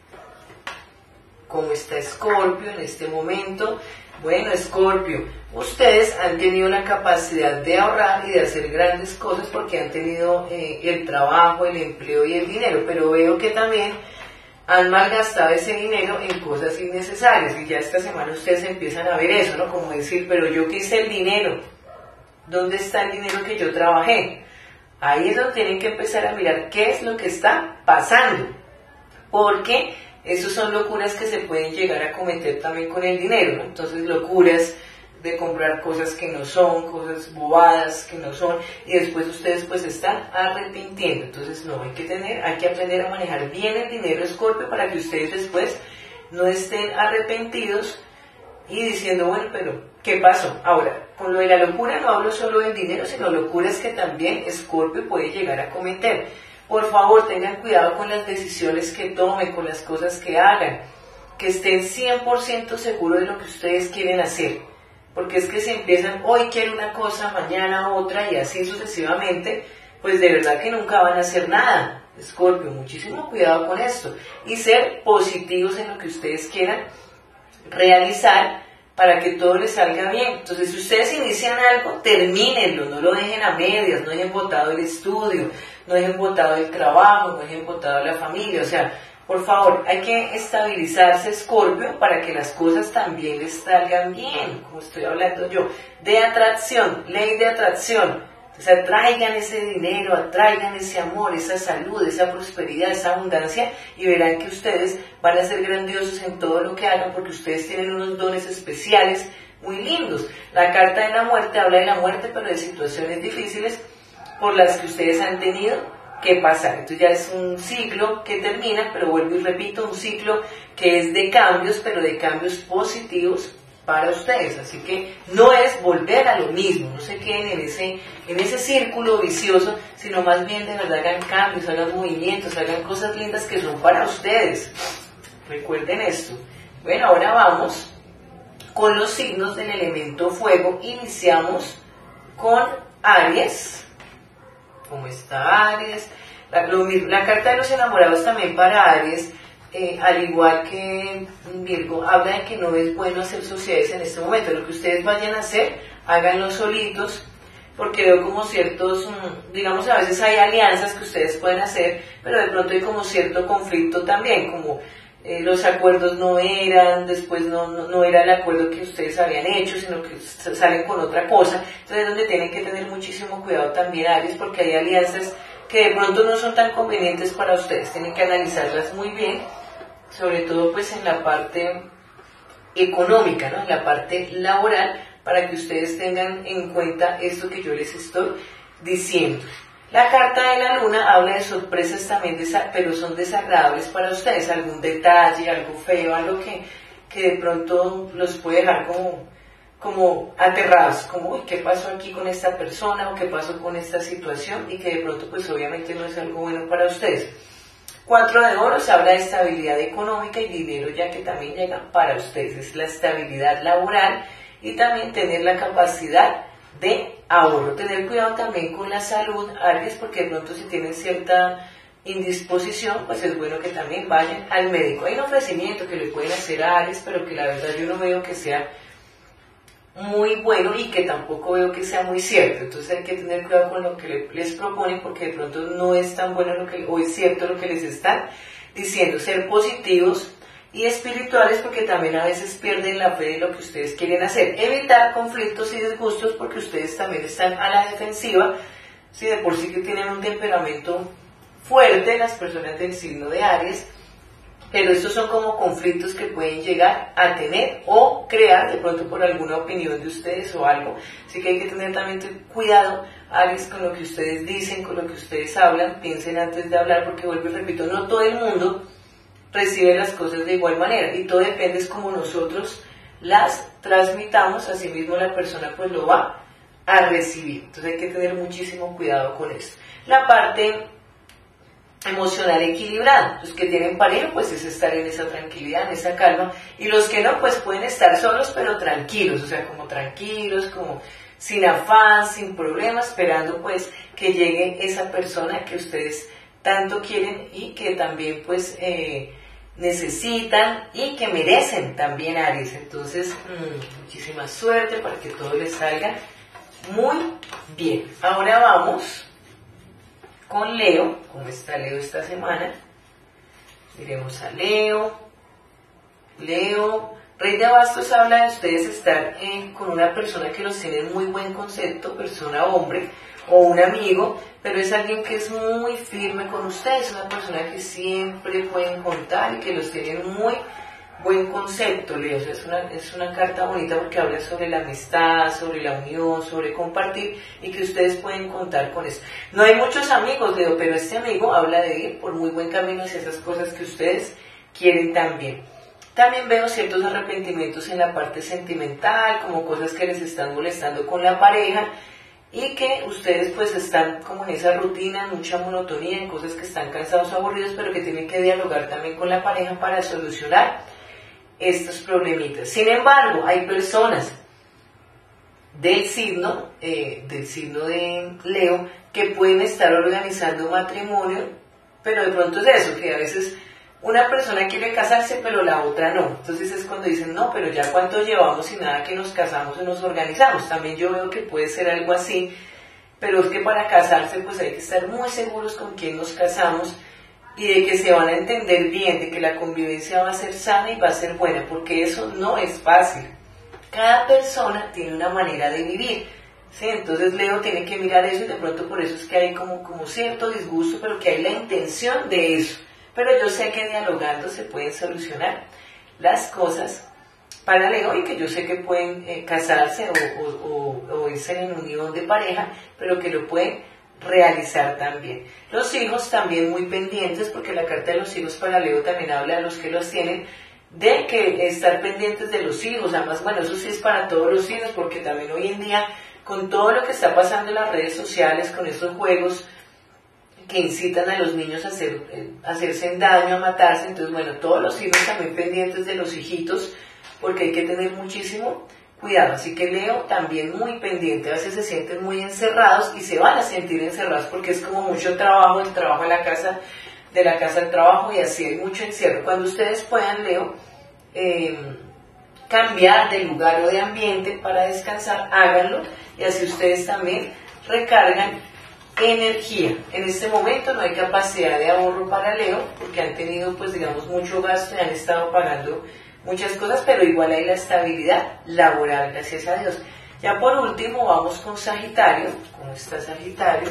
¿Cómo está Escorpio en este momento? Bueno, Escorpio, ustedes han tenido la capacidad de ahorrar y de hacer grandes cosas porque han tenido eh, el trabajo, el empleo y el dinero, pero veo que también han malgastado ese dinero en cosas innecesarias, y ya esta semana ustedes empiezan a ver eso, ¿no? Como decir, pero yo qué hice el dinero, ¿dónde está el dinero que yo trabajé? Ahí es donde tienen que empezar a mirar qué es lo que está pasando, porque esos son locuras que se pueden llegar a cometer también con el dinero, ¿no? Entonces locuras de comprar cosas que no son, cosas bobadas que no son, y después ustedes pues están arrepintiendo. Entonces no, hay que tener, hay que aprender a manejar bien el dinero, Escorpio, para que ustedes después no estén arrepentidos y diciendo, bueno, pero ¿qué pasó? Ahora, con lo de la locura no hablo solo del dinero, sino locuras que también Escorpio puede llegar a cometer. Por favor, tengan cuidado con las decisiones que tomen, con las cosas que hagan, que estén cien por ciento seguros de lo que ustedes quieren hacer, porque es que si empiezan, hoy quiero una cosa, mañana otra, y así sucesivamente, pues de verdad que nunca van a hacer nada. Escorpio, muchísimo cuidado con esto, y ser positivos en lo que ustedes quieran realizar para que todo les salga bien. Entonces, si ustedes inician algo, termínenlo, no lo dejen a medias, no dejen botado el estudio, no dejen botado el trabajo, no dejen botado la familia. O sea, por favor, hay que estabilizarse, Escorpio, para que las cosas también les salgan bien, como estoy hablando yo, de atracción, ley de atracción. O sea, atraigan ese dinero, atraigan ese amor, esa salud, esa prosperidad, esa abundancia, y verán que ustedes van a ser grandiosos en todo lo que hagan, porque ustedes tienen unos dones especiales muy lindos. La carta de la muerte habla de la muerte, pero de situaciones difíciles por las que ustedes han tenido que pasar. Entonces ya es un ciclo que termina, pero vuelvo y repito, un ciclo que es de cambios, pero de cambios positivos para ustedes. Así que no es volver a lo mismo, no se queden en ese, en ese círculo vicioso, sino más bien de verdad hagan cambios, hagan movimientos, hagan cosas lindas que son para ustedes. Recuerden esto. Bueno, ahora vamos con los signos del elemento fuego. Iniciamos con Aries. ¿Cómo está Aries? La, lo, la carta de los enamorados también para Aries, eh, al igual que Virgo, habla de que no es bueno hacer sociedades en este momento. Lo que ustedes vayan a hacer, háganlo solitos, porque veo como ciertos, digamos, a veces hay alianzas que ustedes pueden hacer, pero de pronto hay como cierto conflicto también, como eh, los acuerdos no eran, después no, no, no era el acuerdo que ustedes habían hecho, sino que salen con otra cosa. Entonces es donde tienen que tener muchísimo cuidado también, Aries, porque hay alianzas que de pronto no son tan convenientes para ustedes. Tienen que analizarlas muy bien, sobre todo pues en la parte económica, ¿no? En la parte laboral, para que ustedes tengan en cuenta esto que yo les estoy diciendo. La carta de la luna habla de sorpresas también, pero son desagradables para ustedes, algún detalle, algo feo, algo que, que de pronto los puede dejar como, como aterrados, como, uy, ¿qué pasó aquí con esta persona? ¿O qué pasó con esta situación? Y que de pronto pues obviamente no es algo bueno para ustedes. Cuatro de oros habla de estabilidad económica y dinero, ya que también llega para ustedes, es la estabilidad laboral y también tener la capacidad de ahorro. Tener cuidado también con la salud, Aries, porque de pronto si tienen cierta indisposición, pues es bueno que también vayan al médico. Hay un ofrecimiento que le pueden hacer a Aries, pero que la verdad yo no veo que sea muy bueno y que tampoco veo que sea muy cierto. Entonces hay que tener cuidado con lo que les proponen, porque de pronto no es tan bueno lo que, o es cierto lo que les están diciendo. Ser positivos y espirituales, porque también a veces pierden la fe de lo que ustedes quieren hacer. Evitar conflictos y disgustos, porque ustedes también están a la defensiva, si de por sí que tienen un temperamento fuerte las personas del signo de Aries, pero estos son como conflictos que pueden llegar a tener o crear de pronto por alguna opinión de ustedes o algo. Así que hay que tener también cuidado, Aries, con lo que ustedes dicen, con lo que ustedes hablan. Piensen antes de hablar, porque vuelvo y repito, no todo el mundo recibe las cosas de igual manera y todo depende es como nosotros las transmitamos, así mismo la persona pues lo va a recibir. Entonces hay que tener muchísimo cuidado con esto. La parte emocional equilibrada, los que tienen pareja pues es estar en esa tranquilidad, en esa calma, y los que no pues pueden estar solos pero tranquilos, o sea como tranquilos, como sin afán, sin problemas, esperando pues que llegue esa persona que ustedes tanto quieren y que también pues eh, necesitan y que merecen también, Aries. Entonces mmm, muchísima suerte para que todo les salga muy bien. Ahora vamos con Leo. ¿Cómo está Leo esta semana? Miremos a Leo. Leo, Rey de Bastos habla de ustedes estar eh, con una persona que los tiene en muy buen concepto, persona hombre o un amigo, pero es alguien que es muy firme con ustedes, una persona que siempre pueden contar y que los tiene en muy buen concepto, Leo. O sea, es, una, es una carta bonita porque habla sobre la amistad, sobre la unión, sobre compartir y que ustedes pueden contar con eso. No hay muchos amigos, Leo, pero este amigo habla de ir por muy buen camino hacia esas cosas que ustedes quieren también. También veo ciertos arrepentimientos en la parte sentimental, como cosas que les están molestando con la pareja y que ustedes pues están como en esa rutina, mucha monotonía, en cosas que están cansados o aburridos, pero que tienen que dialogar también con la pareja para solucionar estos problemitas. Sin embargo, hay personas del signo, eh, del signo de Leo, que pueden estar organizando matrimonio, pero de pronto es eso, que a veces una persona quiere casarse, pero la otra no. Entonces es cuando dicen, no, pero ya cuánto llevamos y nada que nos casamos y nos organizamos. También yo veo que puede ser algo así, pero es que para casarse pues hay que estar muy seguros con quién nos casamos y de que se van a entender bien, de que la convivencia va a ser sana y va a ser buena, porque eso no es fácil. Cada persona tiene una manera de vivir, ¿sí? Entonces Leo tiene que mirar eso y de pronto por eso es que hay como, como cierto disgusto, pero que hay la intención de eso. Pero yo sé que dialogando se pueden solucionar las cosas para Leo y que yo sé que pueden eh, casarse o, o, o, o irse en unión de pareja, pero que lo pueden realizar también. Los hijos también muy pendientes, porque la carta de los hijos para Leo también habla de los que los tienen, de que estar pendientes de los hijos. Además, bueno, eso sí es para todos los hijos, porque también hoy en día, con todo lo que está pasando en las redes sociales, con estos juegos que incitan a los niños a, hacer, a hacerse daño, a matarse, entonces bueno, todos los hijos también pendientes de los hijitos, porque hay que tener muchísimo cuidado. Así que Leo también muy pendiente, a veces se sienten muy encerrados y se van a sentir encerrados porque es como mucho trabajo, el trabajo a la casa, de la casa al trabajo y así hay mucho encierro. Cuando ustedes puedan, Leo, eh, cambiar de lugar o de ambiente para descansar, háganlo y así ustedes también recargan energía. En este momento no hay capacidad de ahorro para Leo porque han tenido pues digamos mucho gasto y han estado pagando muchas cosas, pero igual hay la estabilidad laboral, gracias a Dios. Ya por último vamos con Sagitario. ¿Cómo está Sagitario?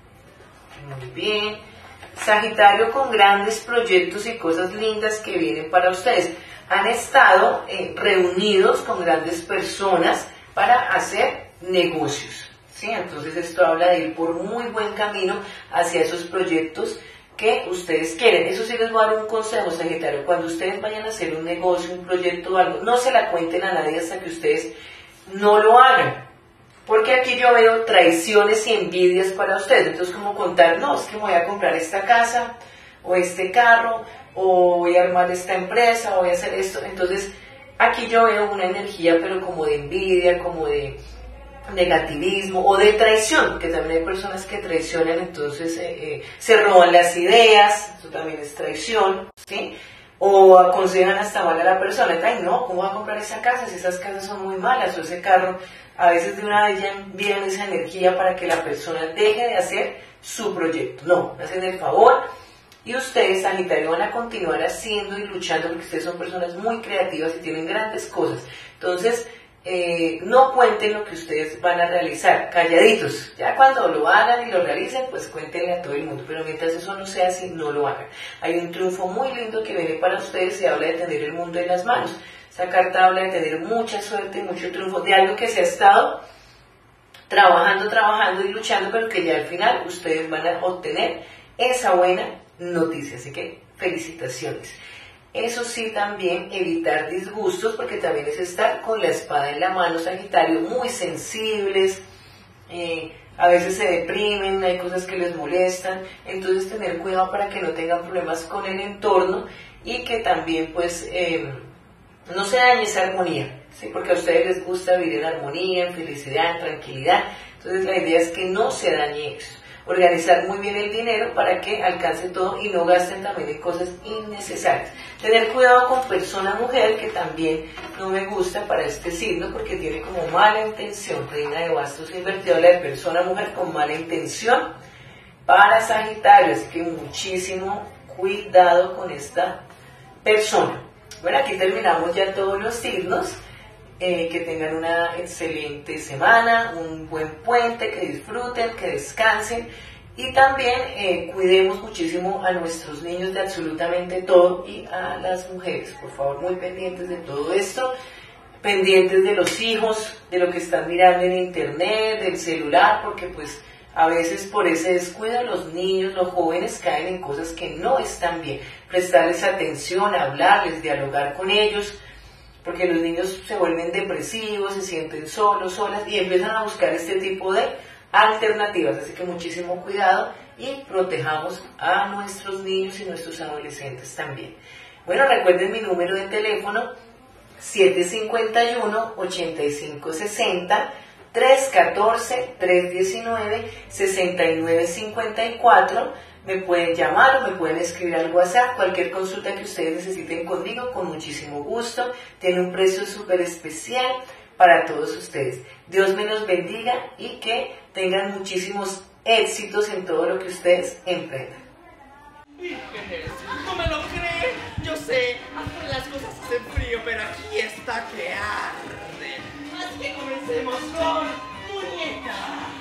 Muy bien. Sagitario con grandes proyectos y cosas lindas que vienen para ustedes. Han estado eh, reunidos con grandes personas para hacer negocios, ¿sí? Entonces esto habla de ir por muy buen camino hacia esos proyectos que ustedes quieren. Eso sí les voy a dar un consejo, Sagitario. Cuando ustedes vayan a hacer un negocio, un proyecto o algo, no se la cuenten a nadie hasta que ustedes no lo hagan. Porque aquí yo veo traiciones y envidias para ustedes. Entonces, como contar, no, es que me voy a comprar esta casa, o este carro, o voy a armar esta empresa, o voy a hacer esto. Entonces, aquí yo veo una energía, pero como de envidia, como de negativismo o de traición, porque también hay personas que traicionan, entonces eh, eh, se roban las ideas, eso también es traición, ¿sí? O aconsejan hasta mal a la persona, ay no, ¿cómo va a comprar esa casa si esas casas son muy malas? O ese carro, a veces de una vez ya envían esa energía para que la persona deje de hacer su proyecto. No, hacen el favor Y ustedes, Sagitario, van a continuar haciendo y luchando porque ustedes son personas muy creativas y tienen grandes cosas. Entonces, eh, no cuenten lo que ustedes van a realizar, calladitos. Ya cuando lo hagan y lo realicen, pues cuéntenle a todo el mundo. Pero mientras eso no sea así, no lo hagan. Hay un triunfo muy lindo que viene para ustedes y habla de tener el mundo en las manos. Esa carta habla de tener mucha suerte, mucho triunfo, de algo que se ha estado trabajando, trabajando y luchando, pero que ya al final ustedes van a obtener esa buena noticia. Así que felicitaciones. Eso sí, también evitar disgustos, porque también es estar con la espada en la mano, Sagitario, muy sensibles, eh, a veces se deprimen, hay cosas que les molestan, entonces tener cuidado para que no tengan problemas con el entorno y que también pues eh, no se dañe esa armonía, ¿sí? Porque a ustedes les gusta vivir en armonía, en felicidad, en tranquilidad, entonces la idea es que no se dañe eso. Organizar muy bien el dinero para que alcance todo y no gasten también en cosas innecesarias. Tener cuidado con persona mujer, que también no me gusta para este signo porque tiene como mala intención. Reina de bastos invertida, la de persona mujer con mala intención para Sagitario, así que muchísimo cuidado con esta persona. Bueno, aquí terminamos ya todos los signos. Eh, que tengan una excelente semana, un buen puente, que disfruten, que descansen y también eh, cuidemos muchísimo a nuestros niños de absolutamente todo y a las mujeres, por favor, muy pendientes de todo esto, pendientes de los hijos, de lo que están mirando en internet, del celular, porque pues a veces por ese descuido los niños, los jóvenes caen en cosas que no están bien. Prestarles atención, hablarles, dialogar con ellos, porque los niños se vuelven depresivos, se sienten solos, solas y empiezan a buscar este tipo de alternativas. Así que muchísimo cuidado y protejamos a nuestros niños y nuestros adolescentes también. Bueno, recuerden mi número de teléfono siete cinco uno, ocho cinco seis cero, tres uno cuatro, tres uno nueve, seis nueve cinco cuatro. Me pueden llamar o me pueden escribir al WhatsApp, cualquier consulta que ustedes necesiten conmigo, con muchísimo gusto. Tiene un precio súper especial para todos ustedes. Dios me los bendiga y que tengan muchísimos éxitos en todo lo que ustedes emprendan. ¿No me lo creen? Yo sé, hasta las cosas hacen frío, pero aquí está que arde. Así que comencemos con muñeca.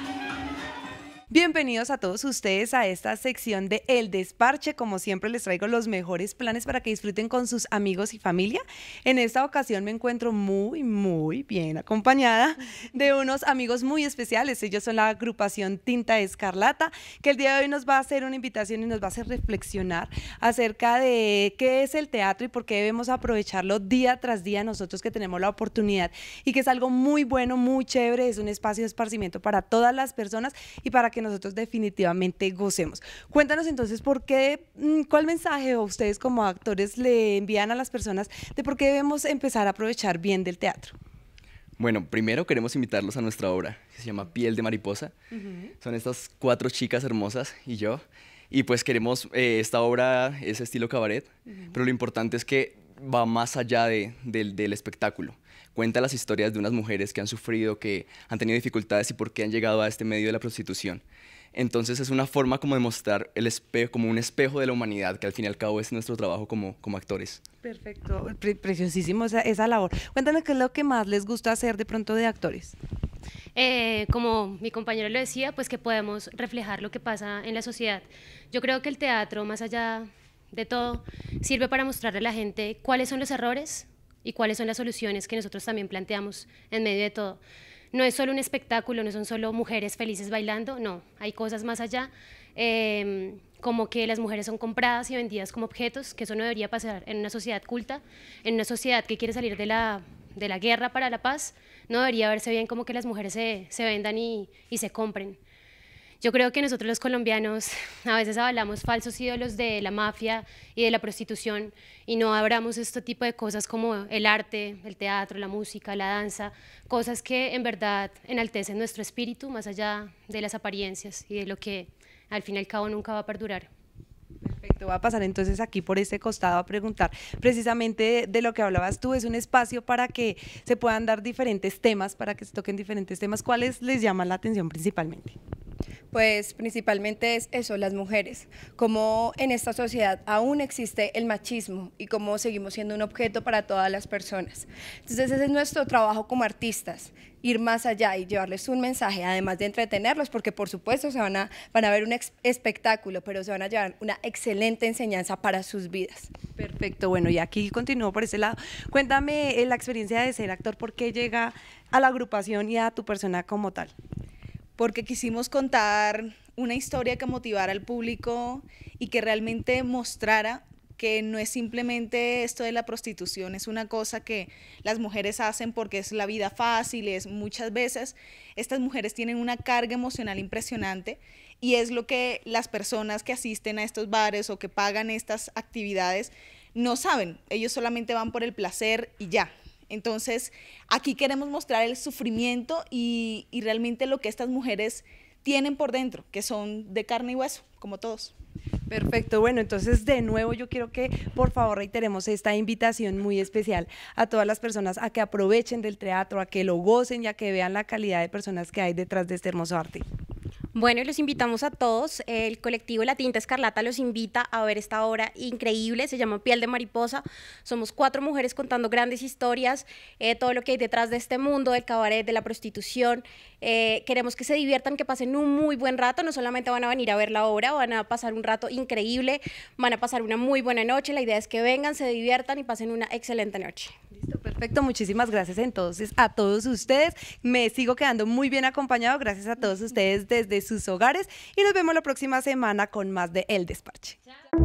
Bienvenidos a todos ustedes a esta sección de El Desparche. Como siempre les traigo los mejores planes para que disfruten con sus amigos y familia. En esta ocasión me encuentro muy, muy bien acompañada de unos amigos muy especiales. Ellos son la agrupación Tinta Escarlata, que el día de hoy nos va a hacer una invitación y nos va a hacer reflexionar acerca de qué es el teatro y por qué debemos aprovecharlo día tras día nosotros que tenemos la oportunidad, y que es algo muy bueno, muy chévere, es un espacio de esparcimiento para todas las personas y para que nosotros definitivamente gocemos. Cuéntanos entonces por qué, cuál mensaje ustedes como actores le envían a las personas de por qué debemos empezar a aprovechar bien del teatro. Bueno, primero queremos invitarlos a nuestra obra, que se llama Piel de Mariposa. Uh-huh. Son estas cuatro chicas hermosas y yo, y pues queremos, eh, esta obra es estilo cabaret, uh-huh. pero lo importante es que va más allá de, de, del espectáculo. Cuenta las historias de unas mujeres que han sufrido, que han tenido dificultades y por qué han llegado a este medio de la prostitución. Entonces es una forma como de mostrar el espejo, como un espejo de la humanidad, que al fin y al cabo es nuestro trabajo como, como actores. Perfecto, Pre preciosísimo esa, esa labor. Cuéntanos qué es lo que más les gusta hacer de pronto de actores. Eh, como mi compañero lo decía, pues que podemos reflejar lo que pasa en la sociedad. Yo creo que el teatro, más allá de todo, sirve para mostrarle a la gente cuáles son los errores y cuáles son las soluciones que nosotros también planteamos en medio de todo. No es solo un espectáculo, no son solo mujeres felices bailando, no, hay cosas más allá, eh, como que las mujeres son compradas y vendidas como objetos, que eso no debería pasar en una sociedad culta, en una sociedad que quiere salir de la, de la guerra para la paz, no debería verse bien como que las mujeres se, se vendan y, y se compren. Yo creo que nosotros los colombianos a veces avalamos falsos ídolos de la mafia y de la prostitución y no abramos este tipo de cosas como el arte, el teatro, la música, la danza, cosas que en verdad enaltecen nuestro espíritu más allá de las apariencias y de lo que al fin y al cabo nunca va a perdurar. Perfecto, va a pasar entonces aquí por este costado a preguntar precisamente de, de lo que hablabas tú. Es un espacio para que se puedan dar diferentes temas, para que se toquen diferentes temas. ¿Cuáles les llaman la atención principalmente? Pues principalmente es eso, las mujeres, cómo en esta sociedad aún existe el machismo y cómo seguimos siendo un objeto para todas las personas. Entonces ese es nuestro trabajo como artistas, ir más allá y llevarles un mensaje, además de entretenerlos, porque por supuesto se van a, van a ver un espectáculo, pero se van a llevar una excelente enseñanza para sus vidas. Perfecto, bueno, y aquí continúo por ese lado. Cuéntame eh, la experiencia de ser actor, ¿por qué llega a la agrupación y a tu persona como tal? Porque quisimos contar una historia que motivara al público y que realmente mostrara que no es simplemente esto de la prostitución, es una cosa que las mujeres hacen porque es la vida fácil, es muchas veces estas mujeres tienen una carga emocional impresionante y es lo que las personas que asisten a estos bares o que pagan estas actividades no saben, ellos solamente van por el placer y ya. Entonces, aquí queremos mostrar el sufrimiento y, y realmente lo que estas mujeres tienen por dentro, que son de carne y hueso, como todos. Perfecto, bueno, entonces de nuevo yo quiero que por favor reiteremos esta invitación muy especial a todas las personas a que aprovechen del teatro, a que lo gocen y a que vean la calidad de personas que hay detrás de este hermoso arte. Bueno, y los invitamos a todos, el colectivo La Tinta Escarlata los invita a ver esta obra increíble, se llama Piel de Mariposa, somos cuatro mujeres contando grandes historias, eh, todo lo que hay detrás de este mundo, del cabaret, de la prostitución, eh, queremos que se diviertan, que pasen un muy buen rato, no solamente van a venir a ver la obra, van a pasar un rato increíble, van a pasar una muy buena noche, la idea es que vengan, se diviertan y pasen una excelente noche. Listo, perfecto, muchísimas gracias entonces a todos ustedes, me sigo quedando muy bien acompañado, gracias a todos ustedes desde sus hogares y nos vemos la próxima semana con más de El Desparche.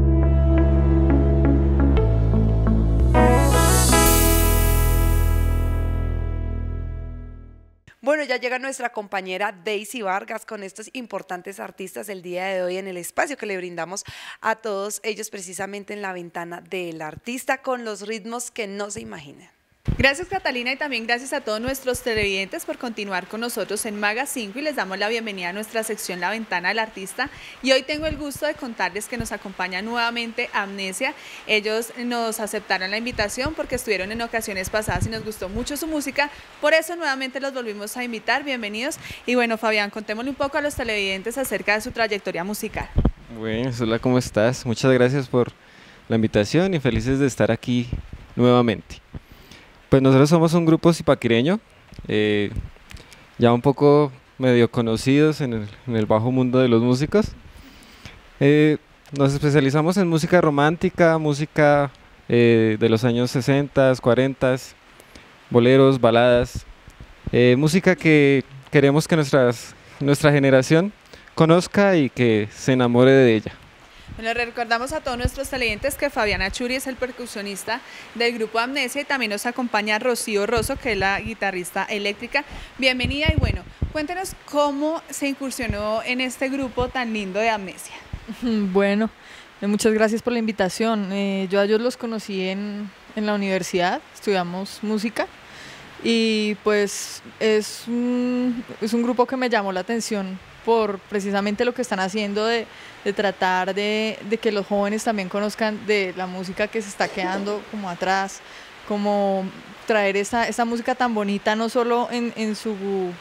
Bueno, ya llega nuestra compañera Daisy Vargas con estos importantes artistas el día de hoy en el espacio que le brindamos a todos ellos precisamente en la ventana del artista con los ritmos que no se imaginan. Gracias Catalina y también gracias a todos nuestros televidentes por continuar con nosotros en Maga cinco y les damos la bienvenida a nuestra sección La Ventana del Artista y hoy tengo el gusto de contarles que nos acompaña nuevamente Amnesia. Ellos nos aceptaron la invitación porque estuvieron en ocasiones pasadas y nos gustó mucho su música, por eso nuevamente los volvimos a invitar, bienvenidos. Y bueno Fabián, contémosle un poco a los televidentes acerca de su trayectoria musical. Bueno, hola, ¿cómo estás? Muchas gracias por la invitación y felices de estar aquí nuevamente. Pues nosotros somos un grupo zipaquireño, eh, ya un poco medio conocidos en el, en el bajo mundo de los músicos. Eh, nos especializamos en música romántica, música eh, de los años sesenta, cuarenta, boleros, baladas, eh, música que queremos que nuestras, nuestra generación conozca y que se enamore de ella. Bueno, recordamos a todos nuestros televidentes que Fabián Achuri es el percusionista del grupo Amnesia y también nos acompaña Rocío Rosso, que es la guitarrista eléctrica. Bienvenida y bueno, cuéntenos cómo se incursionó en este grupo tan lindo de Amnesia. Bueno, muchas gracias por la invitación. Eh, yo a ellos los conocí en, en la universidad, estudiamos música y pues es un, es un grupo que me llamó la atención por precisamente lo que están haciendo de, de tratar de, de que los jóvenes también conozcan de la música que se está quedando como atrás, como traer esa, esa música tan bonita, no solo en, en, su,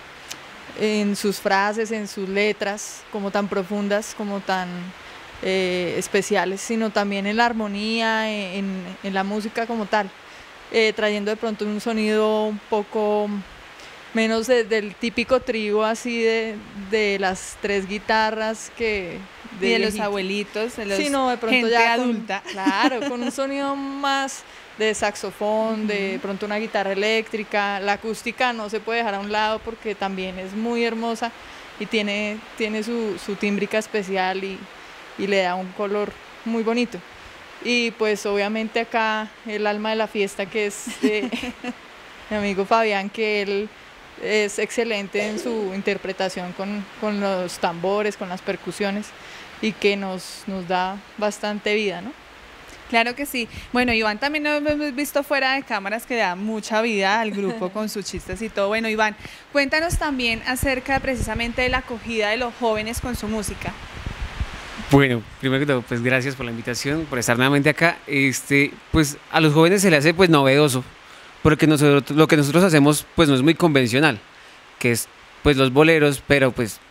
en sus frases, en sus letras, como tan profundas, como tan eh, especiales, sino también en la armonía, en, en la música como tal, eh, trayendo de pronto un sonido un poco menos de, del típico trío así de, de las tres guitarras que de, y de los abuelitos, de los sí, no, de pronto gente ya adulta. Con, claro, con un sonido más de saxofón, uh-huh. de pronto una guitarra eléctrica, la acústica no se puede dejar a un lado porque también es muy hermosa y tiene, tiene su, su tímbrica especial y, y le da un color muy bonito. Y pues obviamente acá el alma de la fiesta que es de mi amigo Fabián, que él es excelente en su interpretación con, con los tambores, con las percusiones y que nos, nos da bastante vida, ¿no? Claro que sí. Bueno, Iván también lo hemos visto fuera de cámaras que da mucha vida al grupo con sus chistes y todo. Bueno, Iván, cuéntanos también acerca precisamente de la acogida de los jóvenes con su música. Bueno, primero que todo, pues gracias por la invitación, por estar nuevamente acá. Este, pues a los jóvenes se les hace pues novedoso, porque nosotros, lo que nosotros hacemos pues no es muy convencional, que es pues los boleros, pero pues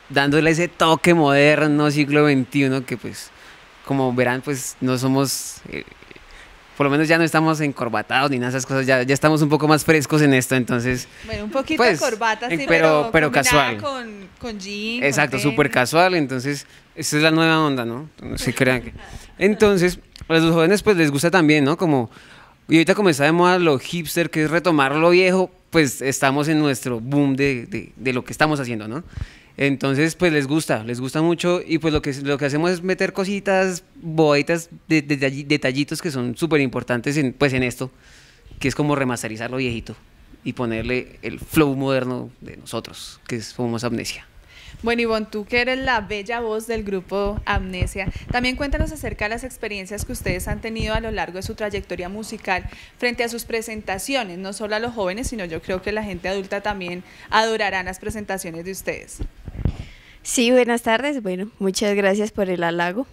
dándole ese toque moderno, siglo veintiuno, que pues, como verán, pues no somos, eh, por lo menos ya no estamos encorbatados ni nada de esas cosas, ya, ya estamos un poco más frescos en esto, entonces... Bueno, un poquito pues, de corbata, sí, pero, pero, pero combinada casual. Con, con jean, Exacto, con súper tenis. casual, entonces, esta es la nueva onda, ¿no? No se crean que... Entonces, a los jóvenes pues les gusta también, ¿no? Como, y ahorita como está de moda lo hipster, que es retomar lo viejo, pues estamos en nuestro boom de, de, de lo que estamos haciendo, ¿no? Entonces, pues les gusta, les gusta mucho y pues lo que, lo que hacemos es meter cositas, bobaditas, de, de, de, detallitos que son súper importantes en, pues en esto, que es como remasterizar lo viejito y ponerle el flow moderno de nosotros, que somos Amnesia. Bueno, Ivonne, tú que eres la bella voz del grupo Amnesia, también cuéntanos acerca de las experiencias que ustedes han tenido a lo largo de su trayectoria musical frente a sus presentaciones, no solo a los jóvenes, sino yo creo que la gente adulta también adorará las presentaciones de ustedes. Sí, buenas tardes. Bueno, muchas gracias por el halago.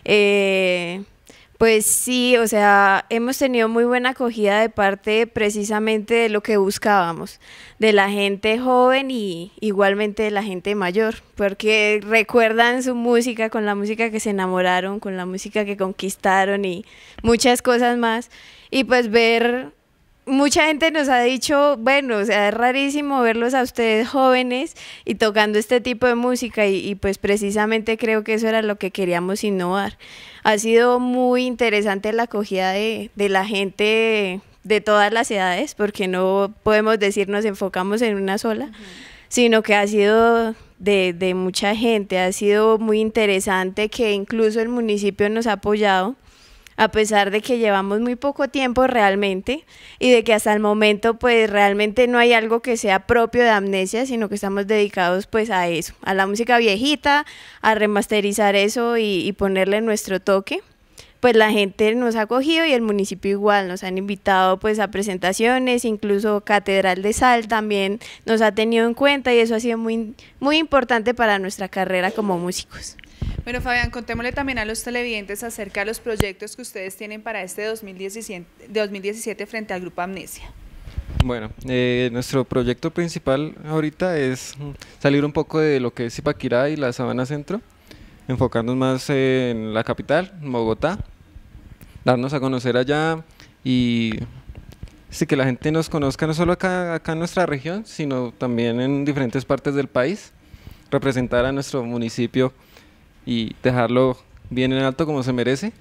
Eh, pues sí, o sea, hemos tenido muy buena acogida de parte precisamente de lo que buscábamos, de la gente joven y igualmente de la gente mayor, porque recuerdan su música con la música que se enamoraron, con la música que conquistaron y muchas cosas más. Y pues ver... Mucha gente nos ha dicho, bueno, o sea, es rarísimo verlos a ustedes jóvenes y tocando este tipo de música y, y pues precisamente creo que eso era lo que queríamos innovar. Ha sido muy interesante la acogida de, de la gente de todas las edades, porque no podemos decir nos enfocamos en una sola, uh-huh. sino que ha sido de, de mucha gente, ha sido muy interesante que incluso el municipio nos ha apoyado, a pesar de que llevamos muy poco tiempo realmente y de que hasta el momento pues realmente no hay algo que sea propio de Amnesia, sino que estamos dedicados pues a eso, a la música viejita, a remasterizar eso y, y ponerle nuestro toque. Pues la gente nos ha acogido y el municipio igual, nos han invitado pues a presentaciones, incluso Catedral de Sal también nos ha tenido en cuenta y eso ha sido muy, muy importante para nuestra carrera como músicos. Bueno, Fabián, contémosle también a los televidentes acerca de los proyectos que ustedes tienen para este dos mil diecisiete frente al Grupo Amnesia. Bueno, eh, nuestro proyecto principal ahorita es salir un poco de lo que es Zipaquirá y la Sabana Centro, enfocarnos más en la capital, en Bogotá, darnos a conocer allá y sí, que la gente nos conozca no solo acá, acá en nuestra región, sino también en diferentes partes del país, representar a nuestro municipio y dejarlo bien en alto como se merece.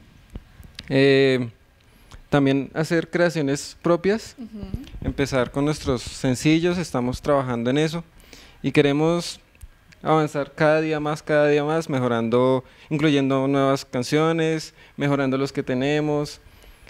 Eh, también hacer creaciones propias, uh-huh. empezar con nuestros sencillos, estamos trabajando en eso y queremos avanzar cada día más, cada día más, mejorando, incluyendo nuevas canciones, mejorando los que tenemos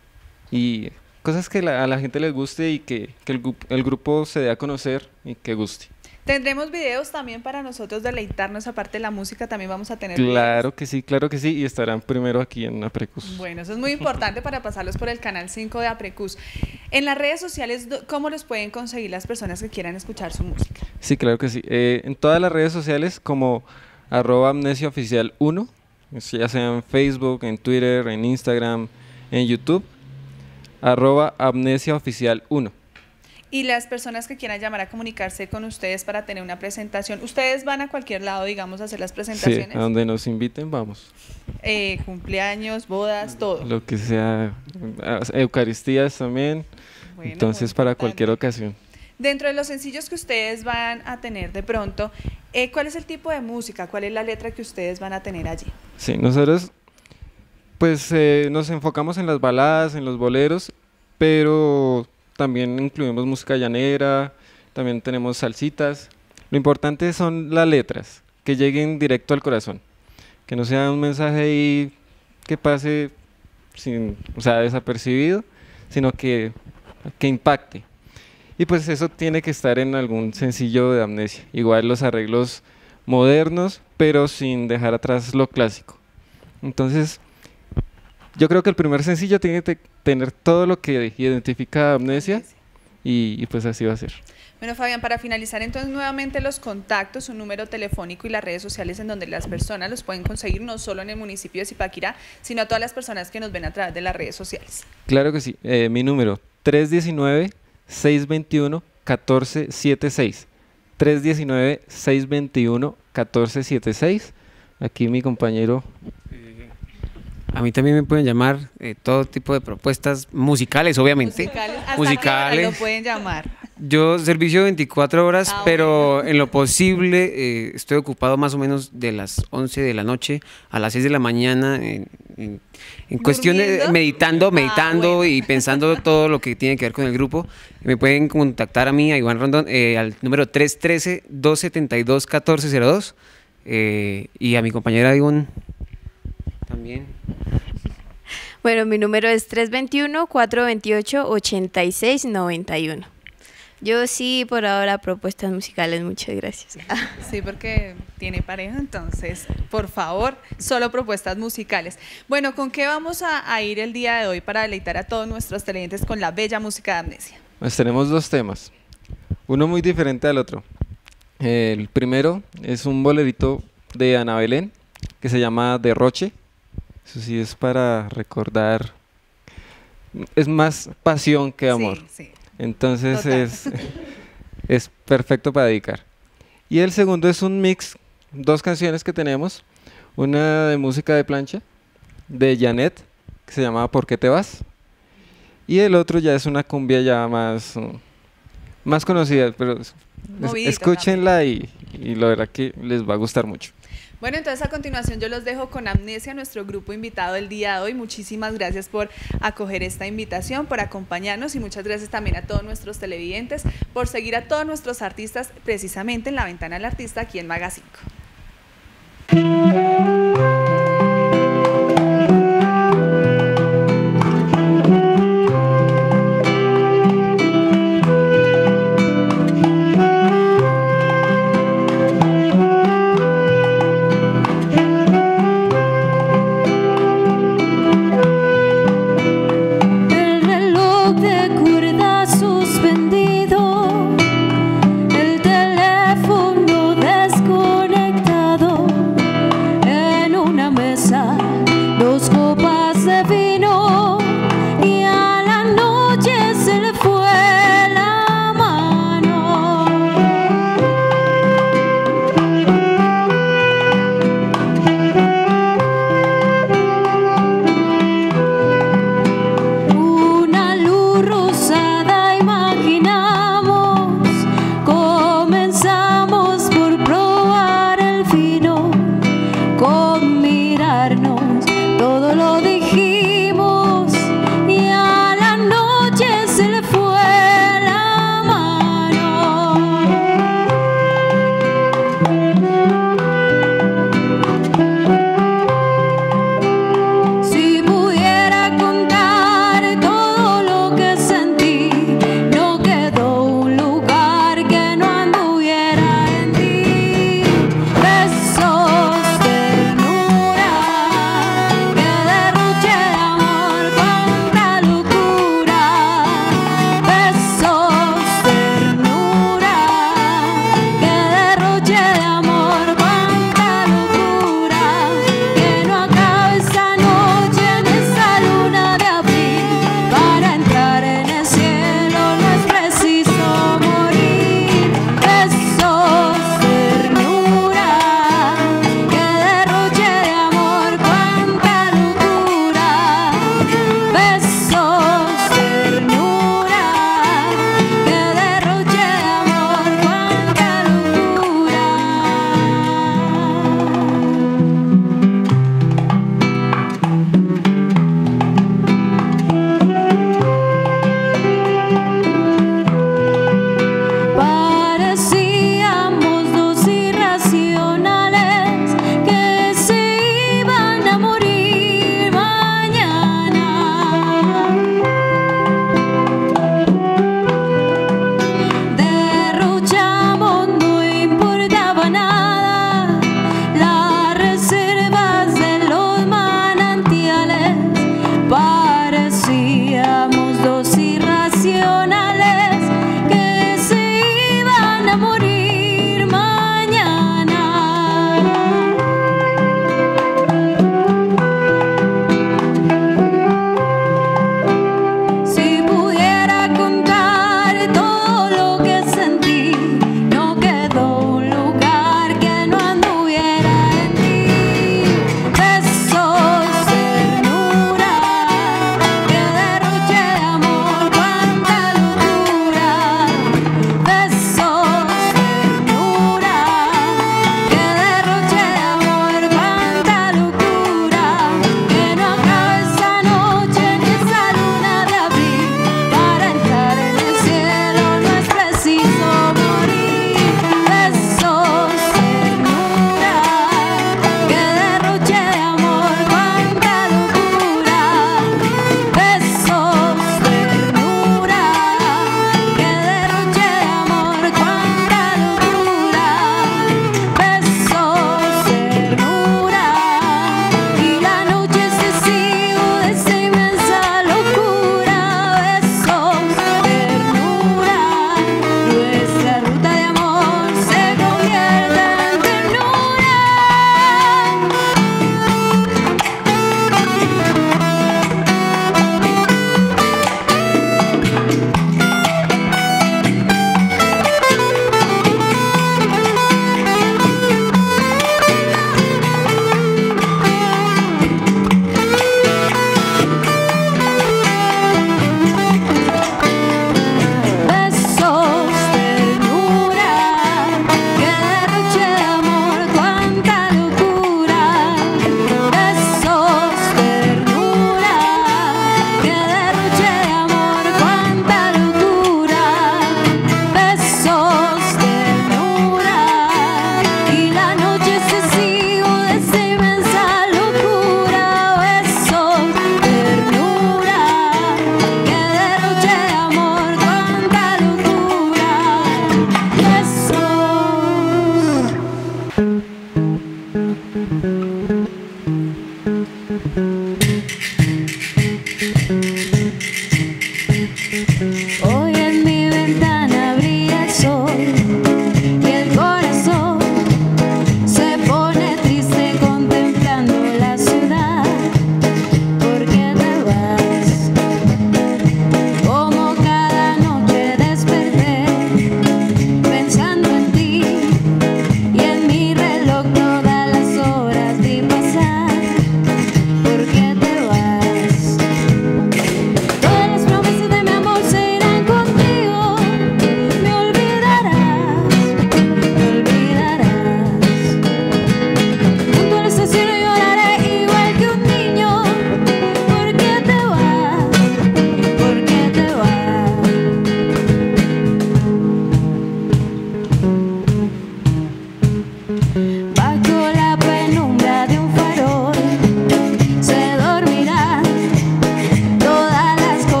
y cosas que la, a la gente les guste y que, que el, el grupo se dé a conocer y que guste. ¿Tendremos videos también para nosotros deleitarnos, aparte de la música, también vamos a tener Claro videos? que sí, claro que sí, y estarán primero aquí en Aprecus. Bueno, eso es muy importante para pasarlos por el canal cinco de Aprecus. En las redes sociales, ¿cómo los pueden conseguir las personas que quieran escuchar su música? Sí, claro que sí. Eh, en todas las redes sociales como arroba amnesia oficial uno, ya sea en Facebook, en Twitter, en Instagram, en YouTube, arroba amnesia oficial uno. Y las personas que quieran llamar a comunicarse con ustedes para tener una presentación, ¿ustedes van a cualquier lado, digamos, a hacer las presentaciones? Sí, a donde nos inviten vamos. Eh, cumpleaños, bodas, todo. Lo que sea, eucaristías también, bueno, entonces para cualquier ocasión. Dentro de los sencillos que ustedes van a tener de pronto, eh, ¿cuál es el tipo de música? ¿Cuál es la letra que ustedes van a tener allí? Sí, nosotros pues eh, nos enfocamos en las baladas, en los boleros, pero también incluimos música llanera, también tenemos salsitas. Lo importante son las letras, que lleguen directo al corazón, que no sea un mensaje ahí que pase sin, o sea, desapercibido, sino que, que impacte. Y pues eso tiene que estar en algún sencillo de Amnesia. Igual los arreglos modernos, pero sin dejar atrás lo clásico. Entonces, yo creo que el primer sencillo tiene que tener todo lo que identifica a Amnesia y, y pues así va a ser. Bueno, Fabián, para finalizar entonces nuevamente los contactos, su número telefónico y las redes sociales en donde las personas los pueden conseguir, no solo en el municipio de Zipaquirá, sino a todas las personas que nos ven a través de las redes sociales. Claro que sí, eh, mi número tres uno nueve, seis dos uno, uno cuatro siete seis, tres uno nueve, seis dos uno, uno cuatro siete seis. Aquí mi compañero. A mí también me pueden llamar eh, todo tipo de propuestas musicales, obviamente. Musicales. ¿Hasta musicales. qué hora lo pueden llamar? Yo servicio veinticuatro horas, Ah, pero bueno. en lo posible eh, estoy ocupado más o menos de las once de la noche a las seis de la mañana en, en, en cuestiones, ¿Durmiendo? meditando, Ah, meditando bueno. y pensando todo lo que tiene que ver con el grupo. Me pueden contactar a mí, a Iván Rondón, eh, al número tres uno tres, dos siete dos, uno cuatro cero dos eh, y a mi compañera Ivonne también. Bueno, mi número es tres dos uno, cuatro dos ocho, ocho seis nueve uno. Yo sí, por ahora, propuestas musicales, muchas gracias. Sí, porque tiene pareja, entonces, por favor, solo propuestas musicales. Bueno, ¿con qué vamos a, a ir el día de hoy para deleitar a todos nuestros televidentes con la bella música de Amnesia? Pues tenemos dos temas, uno muy diferente al otro. El primero es un bolerito de Ana Belén que se llama Derroche. Eso sí es para recordar, es más pasión que amor. Sí, sí. Entonces Total. es, es perfecto para dedicar. Y el segundo es un mix, dos canciones que tenemos, una de música de plancha de Janet que se llama ¿Por qué te vas? Y el otro ya es una cumbia ya más, uh, más conocida, pero es- Movidito escúchenla y, y la verdad que les va a gustar mucho. Bueno, entonces a continuación yo los dejo con Amnesia, nuestro grupo invitado el día de hoy. Muchísimas gracias por acoger esta invitación, por acompañarnos y muchas gracias también a todos nuestros televidentes por seguir a todos nuestros artistas precisamente en la Ventana del Artista aquí en Maga cinco. El reloj de cuerda suspendido, el teléfono desconectado,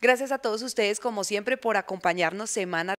Gracias a todos ustedes, como siempre, por acompañarnos semana